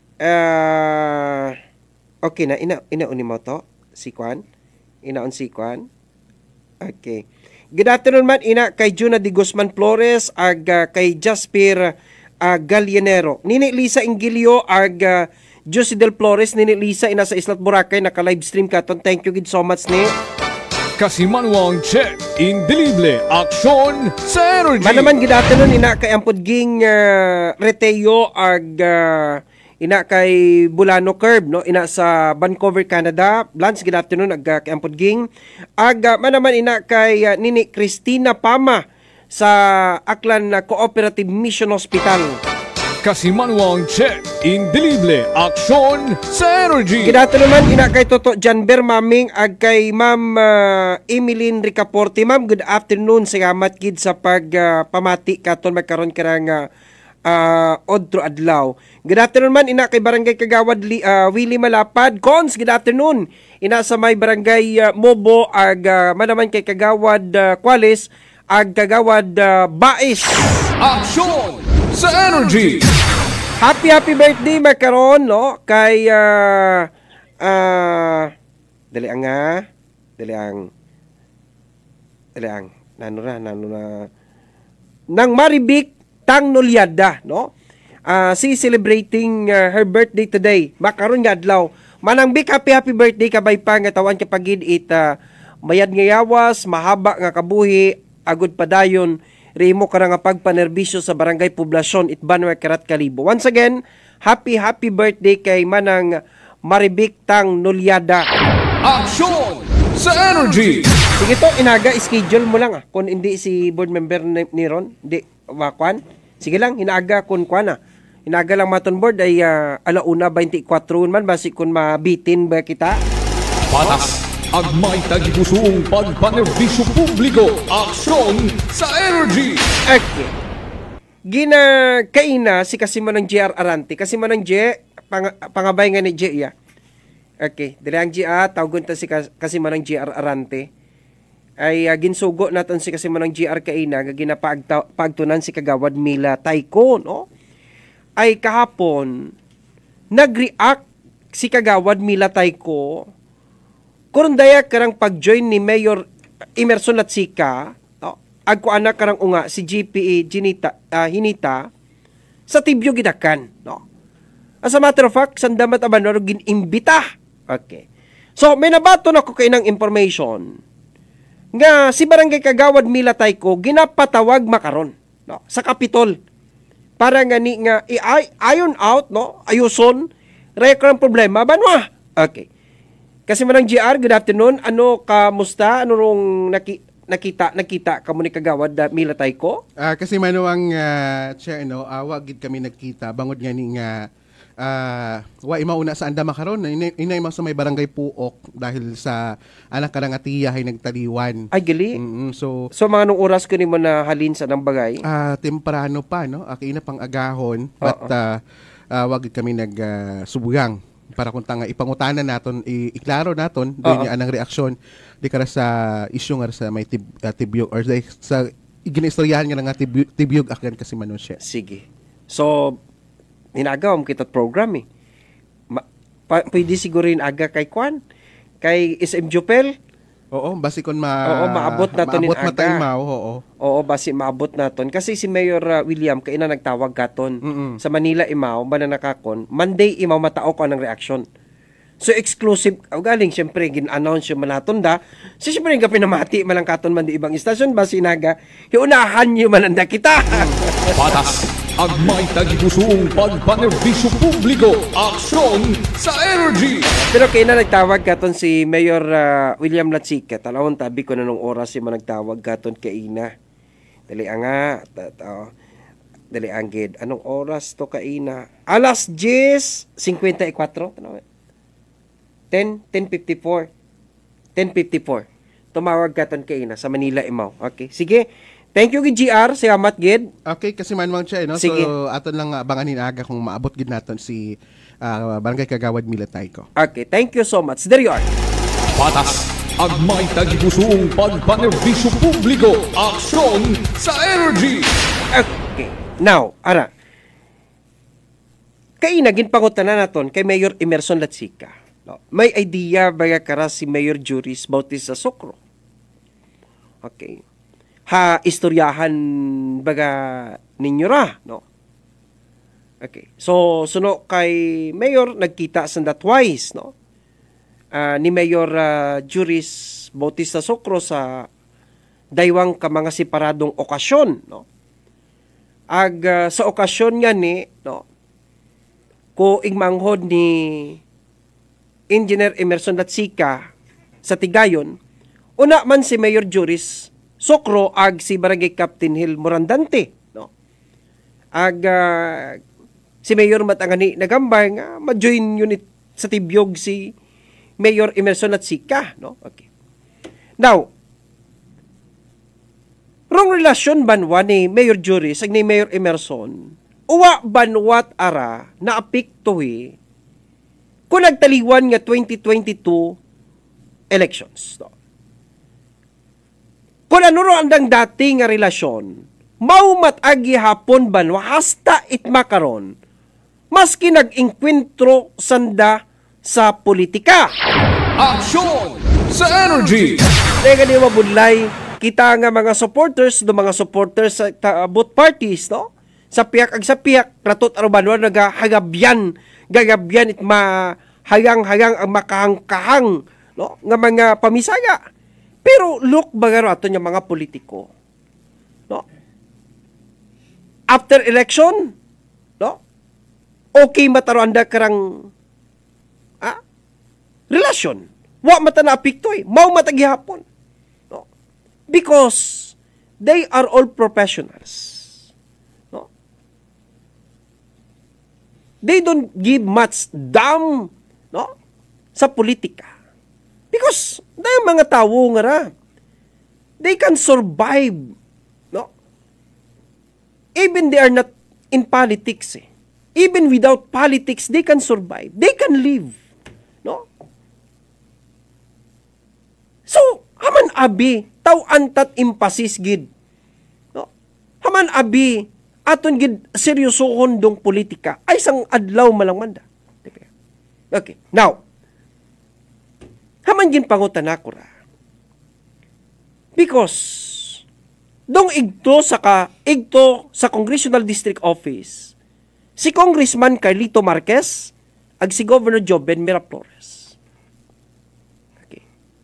Uh, okay na, ina inauni mo to si Kwan. Inaon si Kwan. Okay. Good afternoon man ina kay Juna de Guzman Flores ag uh, kay Jasper uh, Gallianero. Nini Lisa Ingilio ag uh, Josie Del Flores, Nini Lisa ina sa Islat Boracay naka live stream katon. Thank you gid so much ni. Kasimanwang Che, indelible, aksyon sa energy. Manaman gid afternoon ina kay ampod ging uh, Reteo ag uh, ina kay Bulano Curb, no? Ina sa Vancouver, Canada. Lance, good afternoon ag uh, kay ampod ging. Ag uh, manaman ina kay uh, Nini Cristina Pama sa Aklan uh, Cooperative Mission Hospital. Kasimanwang Che, indelible, aksyon sa energy. Gidato naman ina kay Toto Janber Maming ag kay Ma'am uh, Emeline Ricaporte. Ma'am, good afternoon. Salamat gid sa pag uh, pamati katon magkaron karang uh, uh, odro adlaw. Good afternoon man ina kay Barangay Kagawad uh, Willie Malapad. Cons, good afternoon. Ina sa may Barangay uh, Mobo ag uh, manaman kay Kagawad uh, Quales ag Kagawad uh, Bais. Aksyon sa energy. Happy happy birthday makaron, no, kay uh, uh, dali ang nga dali ang dali ang nano na nano na nang Maribik Tang Nolyada, no, uh, si celebrating uh, her birthday today makaron nga adlaw. Manang big happy happy birthday kabay pa nga tawan ka pagid it uh, mayad nga yawas mahaba nga kabuhi agud padayon rimo ka nga pagpanerbisyo sa Barangay Poblasyon Itbanwa Karat Kalibo. Once again, happy happy birthday kay Manang Maribik Tang Nolyada. Aksyon sa energy. Sige to, inaga schedule mo lang ah. Kung hindi si board member ni, ni Ron, hindi wakwan. Sige lang, inaga kun kwan ah. Inaga lang maton board ay uh, alauna twenty-four man basi kun mabitin ba kita. Patas ag may tagipusong pagpanerbisyo publiko. Aksyon sa energy. Okay. Gina kaina si Kasimanang J R Arante. Kasimanang J, pang, pangabay nga ni J ya. Okay. Dili ang J A, tawgon ta si Kasimanang J R Arante. Ay uh, ginsugo naton si Kasimanang J R kaina nga ginapagtunan si Kagawad Mila Taiko, no? Ay kahapon nag-react si Kagawad Mila Taiko kurundaya karang pag-join ni Mayor Emerson Latsika, no? Agko anak karang unga si G P A Ginita, uh, Hinita sa Tibyo gidakan, no? As a matter of fact, sandamat abanor ginimbita. Okay. So, may nabato na ko kay ng information nga si Barangay Kagawad Mila Taiko ginapatawag makaron, no? Sa Kapitol. Para nga ni nga i-iron out, no? Ayuson record ang problema banwa. Okay. Kasi manang G R, good afternoon. Ano kamusta? Ano rong naki, nakita nakita kamo ni Kagawad uh, Mila Taiko? Uh, kasi manuang uh, siya no, awag uh, gid kami nagkita bangod nga ni nga uh, wa imauna sa anda makaron inay, inay sa may Barangay Puok dahil sa anak karang atiya ay nagtaliwan. Ay gali. Mm-hmm. So so mga nung oras ko nimo na halin sa nang bagay? Ah, uh, temprano pa no. Aki na pang agahon but uh, uh, wag kami nag uh, subugang para kung tanga ipangutanan naton iklaro naton doon niya anang reaksyon di kara sa issue nga sa may tib, uh, tibyog or sa ginistoryahan nga nga tibyog, tibyog akan kasi manon siya. Sige. So hinagawam kita program eh. Ma, pa, pwede siguro rin aga kay Kwan kay S M Jupel. Oo, basi kon ma Oo, maabot naton maabot aga. matay mao, oo. Oo, basi maabot naton kasi si Mayor uh, William kay na nagtawag katon Mm-mm. sa Manila imaw ba na nakakon. Monday imaw matao ko ang reaction. So exclusive oh, galing syempre gin-announce yung manaton da. So syempre nga pinamati malang katon man di ibang istasyon basi naga. Hiunahan yung mananda kita. Patas ang may tagigusuong pagpanerbisyo publiko. Aksyon sa energy. Pero kaya na nagtawag katon si Mayor uh, William Latsica. Talawon tabi ko na nung oras yung nagtawag katon kay Ina. Dali nga. Oh. Dali ang gid. Anong oras to kay Ina? Alas diez cincuenta y cuatro. ten, ten fifty-four. ten fifty-four. Tumawag katon kay Ina sa Manila imaw. Okay. Sige. Thank you, G R. Salamat, Gid. Okay, kasi manwang siya, no? Sige. So, aton lang abanganin aga kung maabot gid naton si uh, Barangay Kagawad Milatay ko. Okay, thank you so much. There you are. Patas ang may tagigusuong pagpanerbisyo publiko. Aksyon sa energy. Okay. Now, ara. Kay naging pangutanan naton kay Mayor Emerson Latsica. No? May idea ba kara si Mayor Juris Bautista Socro? Okay. Ha istoryahan baga ninyo ra, no? Okay. So suno kay Mayor nagkita sanda twice, no? Uh, ni Mayor uh, Juris Bautista Socro sa daywang ka mga separadong okasyon, no? Ag uh, sa okasyon nga ni, no? Ko igmanghod ni Engineer Emerson Latsica sa Tigayon, una man si Mayor Juris Socro ag si Barangay Captain Hill Morandante, no? Ag uh, si Mayor matangani nagambay nga ma-join unit sa tibyog si Mayor Emerson Latsica, no? Okay. Now, rong relasyon banwa ni Mayor Juris ag ni Mayor Emerson, uwa banwat ara na apektuhi kung nagtaliwan nga twenty twenty-two elections, no? Kung ano ro andang dati nga relasyon, maumat agi hapon banwa hasta itmakaron, maski nag-inkwentro sanda sa politika. Aksyon sa energy. Teka ni mabudlay, kita nga mga supporters, do mga supporters sa uh, both parties, no? Sa piyak ag sa piyak, ratot arubanwa nagahagabyan, gagabyan it mahayang-hayang ang makahang-kahang, no? Nga mga pamisaga. Pero look bagaro ato yung mga politiko, no? After election, no? Okay mataro anda karang ah, relasyon. Wa mata na apiktoy, mau matagihapon, no? Because they are all professionals, no? They don't give much damn, no? Sa politika. Because dahil mga tao nga ra, they can survive, no? Even they are not in politics, eh. Even without politics, they can survive. They can live, no? So, haman abi, taw antat impasis gid, no? Haman abi, aton gid seryosohon dong politika, ay sang adlaw malangmanda. Okay, now, haman gin pangutan ako ra. Because dong igto sa ka igto sa Congressional District Office si Congressman Carlito Marquez ag si Governor Joben Miraflores. Okay.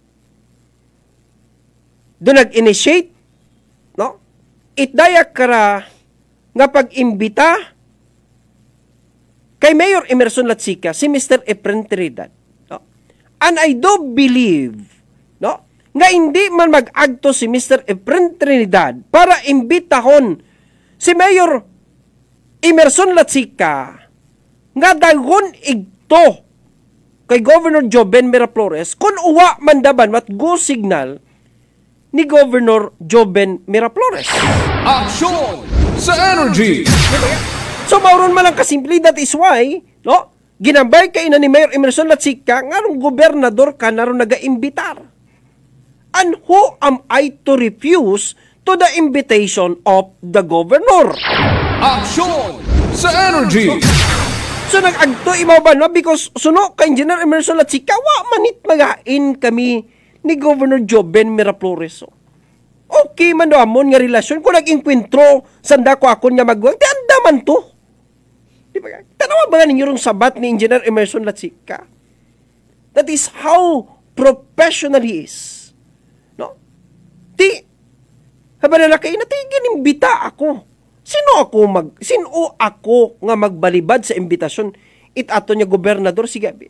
Do nag-initiate, no? Itdayak kara nga pag-imbita kay Mayor Emerson Latsica si Mister Efren Trinidad. And I do believe, no, nga hindi man mag-agto si Mister Efren Trinidad para imbitahon si Mayor Emerson Latsica nga dagon igto kay Governor Joben Miraflores kung uwa mandaban mat go signal ni Governor Joben Miraflores. Aksyon sa energy. So mauron man lang kasimple, that is why, no, ginambay kay na ni Mayor Emerson Latsica nga nung gobernador ka na ron naga-imbitar. And who am I to refuse to the invitation of the governor? Aksyon sa energy. So nag-agto imaw ba no? Because suno ka Engineer Emerson Latsika, wa manit magain kami ni Governor Joven Miraflores. Okay man do amon nga relasyon kung nag-inkwentro sanda ko akon nga magwag, di anda man to. Di ba? Tanawa ba ninyo rong sabat ni Engineer Emerson Latsika? That is how professional he is. No? Di, haba na lakay, natigin imbita ako. Sino ako mag sino ako nga magbalibad sa imbitasyon itato niya gobernador si Gabi.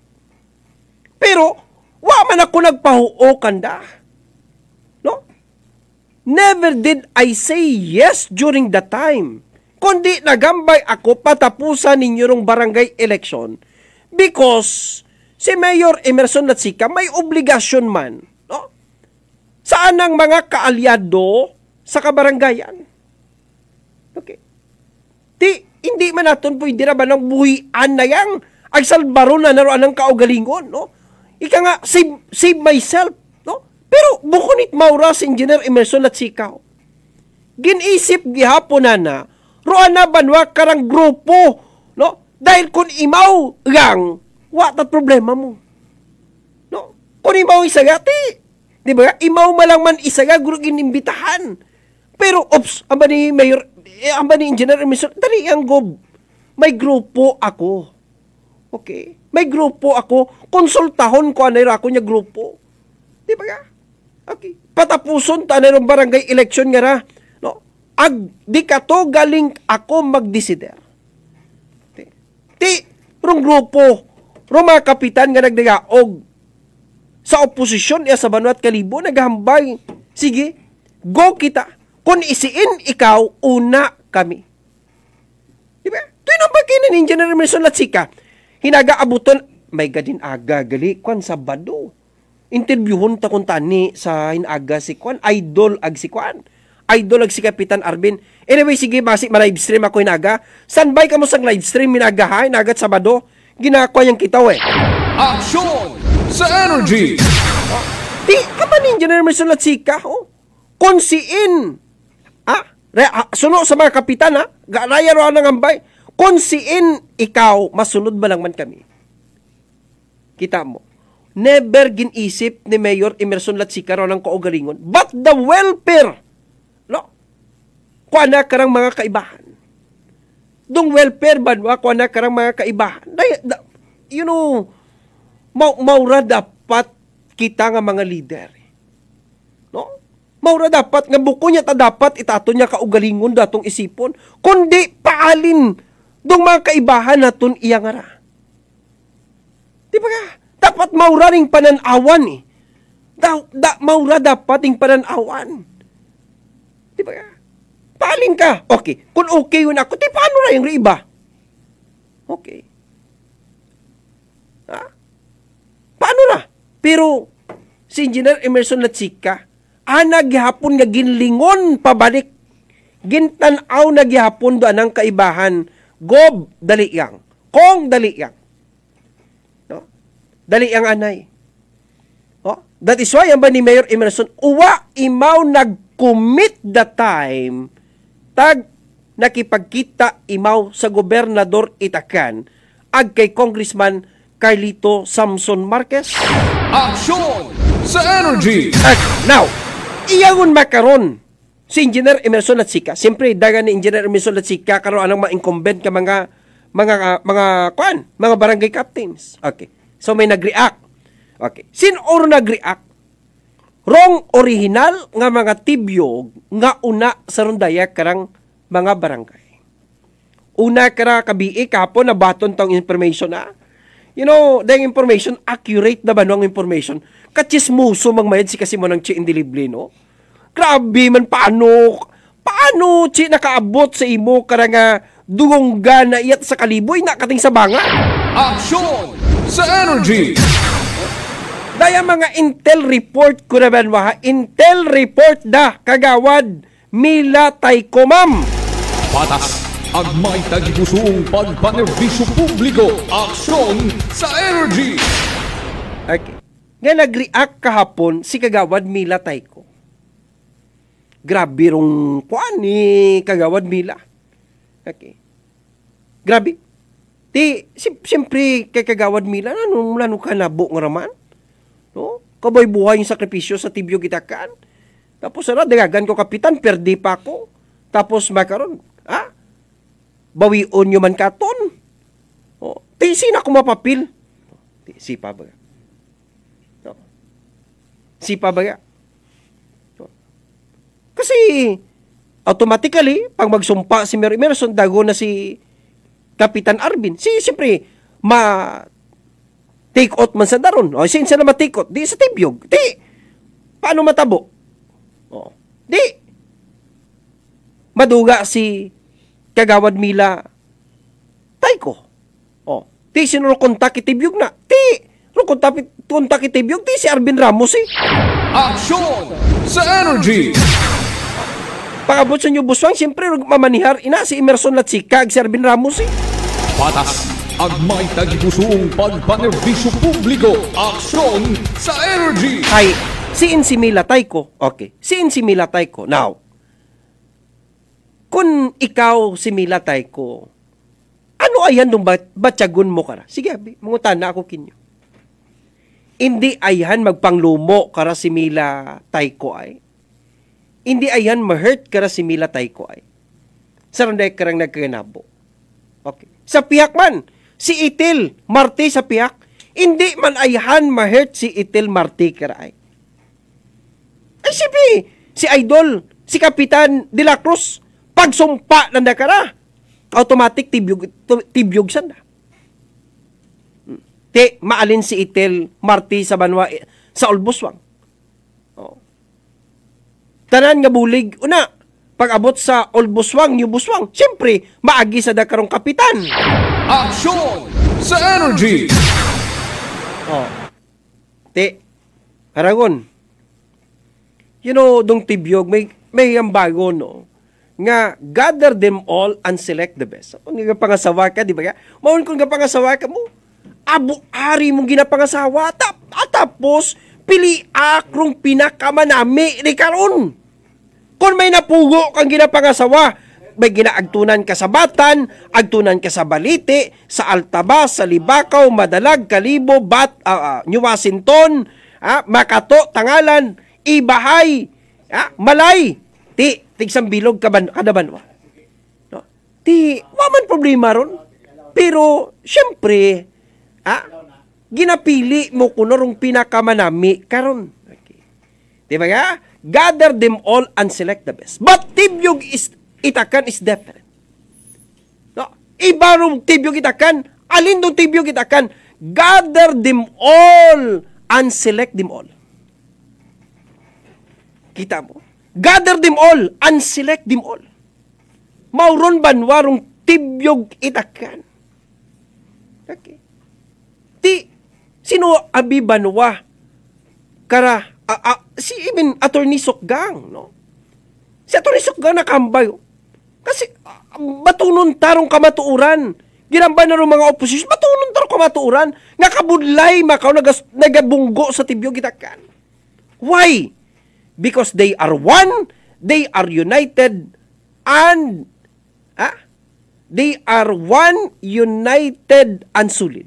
Pero wa man ako nagpahuo kanda. No? Never did I say yes during the time. Kundi nagambay ako patapusan ninyo rong barangay election because si Mayor Emerson Latsika may obligasyon man, no? Saan ang mga kaalyado sa kabarangayan? Okay. Ti, hindi man natin pwede na ba ng buhian na yang ay salbaro na naroon ng kaugalingon, no? Ika nga, save, save myself, no? Pero bukunit maura si Engineer Emerson Latsika. Ginisip gihapon na na, roan na banwa karang grupo, no? Dahil kung imaw gang, what at problema mo? No? Kung imaw isagati, di ba? Imaw malang man isaga, guru ginimbitahan. Pero, ops, amba ni Mayor, eh, amba ni Engineer Emerson, dali ang gob. May grupo ako. Okay? May grupo ako. Konsultahon ko anay ako niya grupo. Di ba ka? Okay. Patapuson ta na ng barangay election nga na. No? Ag, di ka to galing ako magdesider. Ti, ti rong grupo, rong mga kapitan nga nagdagaog sa oposisyon iya sa Banwat Kalibo, naghambay. Sige, go kita. Kung isiin ikaw, una kami. Diba? Ito yung bagay na Engineer Emerson Latsika. Hinaga-abuton, may gadin aga, gali, kwan Sabado. Interviewon ta kung tani sa hinaga si kwan, idol ag si kwan. Idol ag si Kapitan Arvin. Anyway, sige, basi, ma-live stream ako hinaga. Sanbay ka mo sa live stream hinaga ha, hinagat Sabado. Ginakwa yung kitaw eh. Action sa Energy! Oh, di, kama ni Engineer Emerson Latsika, oh. Konsiin, ah, suno sa mga kapitan, ha? Raya ro ang ambay. Kung siin ikaw, masunod ba lang man kami? Kita mo. Never ginisip ni Mayor Emerson Latsika ro ng kaugalingon. But the welfare, no? Kuha na karang mga kaibahan. Dong welfare ba, kuha na karang mga kaibahan. You know, ma maura dapat kita nga mga leader. No? Maura dapat, nga buko niya ta dapat itato niya kaugalingon datong isipon. Kundi paalin dong mga kaibahan naton iya nga ra. Di ba ka? Dapat maura ring pananawan eh. Da, da, maura dapat ring pananawan. Di ba ka? Paalin ka. Okay. Kung okay yun ako, di paano na yung iba? Okay. Ha? Paano na? Pero si Engineer Emerson Latsika, ana gihapon nga ginlingon pabalik. Gintanaw na gihapon doan ang kaibahan. Gob, dali yang. Kong, dali yang. No? Dali yang anay. Oh? That is why, ang ba ni Mayor Emerson, uwa imaw nag-commit the time tag nakipagkita imaw sa gobernador Itacan ag kay Congressman Carlito Samson Marquez. Action sa Energy! At now, iyangon makaron si Engineer Emerson Latsika. Siyempre, dagan ni Engineer Emerson Latsika karon anang mga incumbent ka mga mga uh, mga kwan, mga barangay captains. Okay. So may nag-react. Okay. Sino or nag-react? Wrong original nga mga tibyog nga una sa rondaya karang mga barangay. Una kara kabii kapon na baton tong information na. You know, dahil information, accurate na ba nung information? Kachismuso magmayad si kasi mo ng chi indilibli, no? Grabe man, paano, paano chi nakaabot sa imo karanga dungongga na iyat sa kaliboy na kating sa banga? Action sa Energy! Daya mga intel report ko na ba, intel report da, kagawad, Mila Tayko, ma'am. Patas ang may tagipusong pagpanerbisyo publiko. Aksyon sa Energy! Okay. Nga nag-react kahapon si Kagawad Mila Tayko. Grabe rong kuan ni Kagawad Mila. Okay. Grabe. Ti, si, siyempre, kay Kagawad Mila, ano, ano ka nabo nga raman? No? Kabay buhay yung sakripisyo sa tibyog itakan. Tapos, ano, dagagan ko kapitan, perdi pa ako. Tapos, makaroon, ha? Bawion nyo man katon. O, ti, sina ko mapapil? Ti, sipa ba? No? Sipa ba? No? Kasi, automatically, pag magsumpa si Mary Emerson, dago na si Kapitan Arvin. Si, siyempre, ma take out man sa daron. O, sin sila ma-take out? Di sa tibyog. Di. Paano matabo? O, di. Maduga si Kagawad Mila Taiko. O, di sino kontak itibyog na. Di. Ro kontak itibyog. Di si Arvin Ramos eh. Aksyon sa Energy. Pagabot sa inyo buswang, siyempre mamanihar ina si Emerson Latsika, si Arvin Ramos eh. Patas ang may tagipusong pagpanerbisyo publiko. Aksyon sa Energy. Ay, si Insimila Taiko. Okay, si Insimila Taiko. Now, kung ikaw si Mila Taiko, ano ayan nung batyagon mo ka na? Sige, mungutan na ako kinyo. Hindi ayan magpanglumo kara si Mila Taiko ay. Hindi ayan ma-hurt kara si Mila Taiko ay. Saranday karang nagkaganabo. Okay. Sa pihak man, si Itil Marti sa pihak, hindi man ayan ma-hurt si Itil Marti kara ay. Ay sipi, si Idol, si Kapitan De La Cruz, pagsumpa ng nakara, automatic tibyog, tibyog sanda. Te, maalin si Itil Marti sa banwa, sa Olbuswang. Oh. Tanan nga bulig, una, pag-abot sa Olbuswang, New Buswang, siyempre, maagi sa dakarong kapitan. Aksyon sa Energy. Oh. Te, Aragon, you know, dong tibyog, may, may ang bago, no? Nga, gather them all and select the best. Kung nga pangasawa ka, di ba? Maun kung nga pangasawa ka mo, abu-ari mong ginapangasawa, tap, tapos, pili akrong pinakamanami ni karon. Kung may napugo kang ginapangasawa, may ginaagtunan ka sa Batan, agtunan ka sa Balite, sa Altabas, sa Libakaw, Madalag, Kalibo, Bat, uh, uh, New Washington, uh, Makato, Tangalan, Ibahay, uh, Malay, ti, tigsang bilog kaban, kadaban wa. No? Ti, waman problema ron. Pero, syempre, ah, ginapili mo kunarong pinakamanami karon. Okay. Diba nga? Gather them all and select the best. But tibyog is itakan is different. No? Iba rong tibyog itakan, alin dong tibyog itakan? Gather them all and select them all. Kita mo? Gather them all and select them all. Mauron banwarong tibyog itakan. Okay. Ti, sino abi banwa? Kara, uh, uh, si even Attorney Sokgang, no? Si Attorney Sokgang nakambay. Kasi, uh, batunon tarong kamatuuran. Ginamba na rin mga oposisyon, batunon tarong kamatuuran. Nga kabudlay, makaw, nagas, nagabunggo sa tibyog itakan. Why? Because they are one, they are united, and, ah, they are one, united, and solid.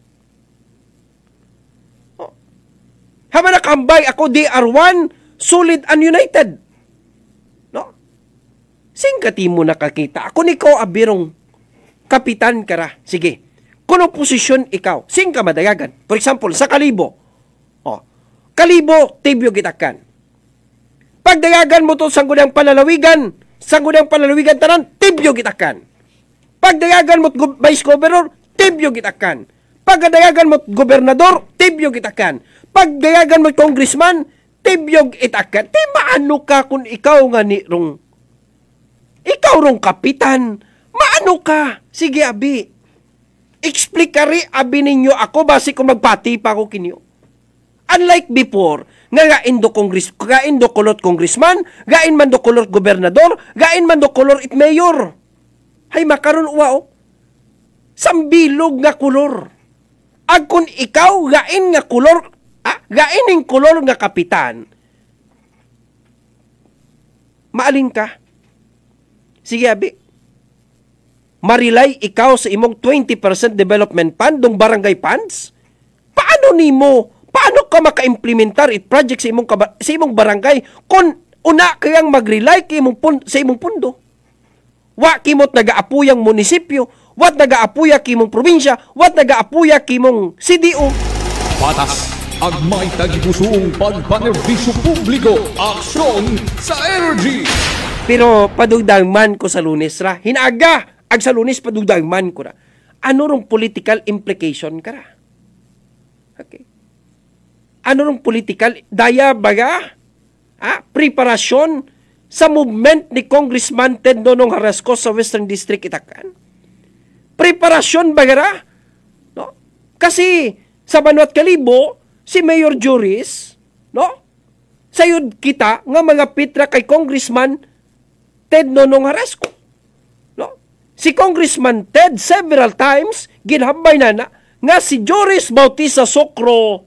Hama nakambay ako, they are one, solid and united. No? Singkati mo nakakita. Ako ni ko abirong kapitan kara. Sige. Kuno posisyon ikaw. Sing ka madayagan. For example, sa Kalibo. Oh. Kalibo, tibyog itakan. Pagdayagan mo to sangguniang palalawigan, sangguniang palalawigan tanan, tibyog itakan. Pagdayagan mo vice governor, tibyog itakan. Pagdayagan mo gobernador, tibyog itakan. Pagdayagan mo congressman, tibyog itakan. Di maano ka kung ikaw nga ni rong, ikaw rong kapitan, maano ka? Sige, abi. Explikari, abi ninyo ako, basi kung magpati pa ako kinyo. Unlike before, nga gain do congress, gain do kulot congressman, gain man do kulot gobernador, gain man do kulot it mayor. Hay makaron uwa, oh. Sambilog nga kulor. Ag kung ikaw, gain nga kulor, ah, gain ng kulor nga kapitan, maalin ka? Sige, abi. marilay ikaw sa imong twenty percent development fund dong barangay funds? Paano nimo? Paano ka maka-implementar it project sa imong kaba, sa imong barangay kung una kayang mag-rely kay imong pun, sa imong pundo? Wa kimot nagaapuy ang munisipyo, wat nagaapuy kimong probinsya, wat nagaapuy kimong C D O. Patas ang may tagipusong pagpanerbisyo publiko, aksyon sa energy. Pero padugdang man ko sa Lunes ra, hinaga ag sa Lunes padugdang man ko ra. Ano rong political implication ka ra? Okay. Ano rong political daya baga? Ah, preparasyon sa movement ni Congressman Ted Nonong Harasco sa Western District Itacan. Preparasyon bagara? No? Kasi sa Banwat Kalibo, si Mayor Juris, no? Sayod kita nga mga pitra kay Congressman Ted Nonong Harasco. No? Si Congressman Ted several times ginhambay na na nga si Juris Bautista Socro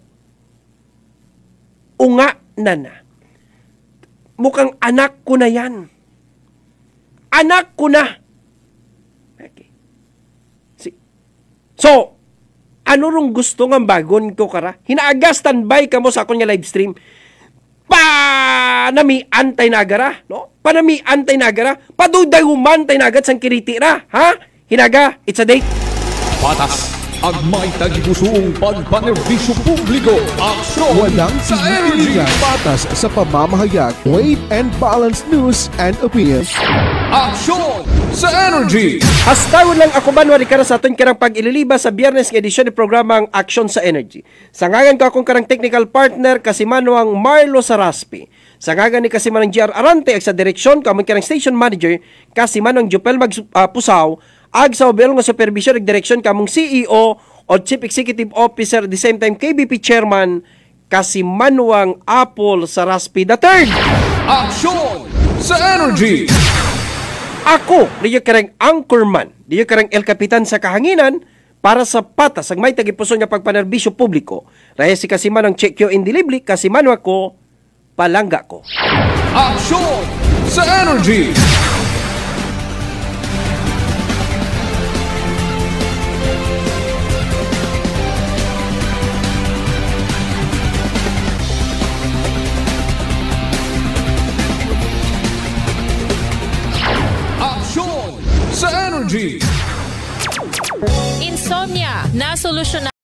unga na na. Mukhang anak ko na yan. Anak ko na. Okay. Si- so, ano rong gusto nga bagon ko kara? Hinaaga standby ka mo sa akong nga live stream. Panami antay nagara, no? Panami antay nagara. Paduday humantay nagat sang kiriti ra, ha? Hinaga, it's a date. Patas ang may tagipusong pagpanerbisyo publiko, aksyon Walang sa energy. sinigiligan, patas sa pamamahayag, weight and balance news and opinions. Aksyon sa energy. Hastawon lang ako Banwari kara sa aton karang pag-ililiba sa Biyernes nga edisyon ni programang Aksyon sa Energy. Sa ngagan ko akong karang technical partner kasimanwang Marlo Saraspi. Sa ngagan ni kasimanang G R Arante ag sa direksyon kamong karang station manager kasimanwang Jopel Mag uh, Pusaw ag sa obel nga supervision ag direksyon kamong C E O o Chief Executive Officer at the same time K B P Chairman kasimanwang Apple Saraspi the third. Aksyon sa energy. Ako, diyo karang anchorman, diyo karang El Capitan sa kahanginan para sa patas ang may tagipuso niya pagpanerbisyo publiko. Raya si kasiman ang check yo indilibli, kasiman ko, palangga ko. Aksyon sa energy. Sa energy. Insomnia, na solusyon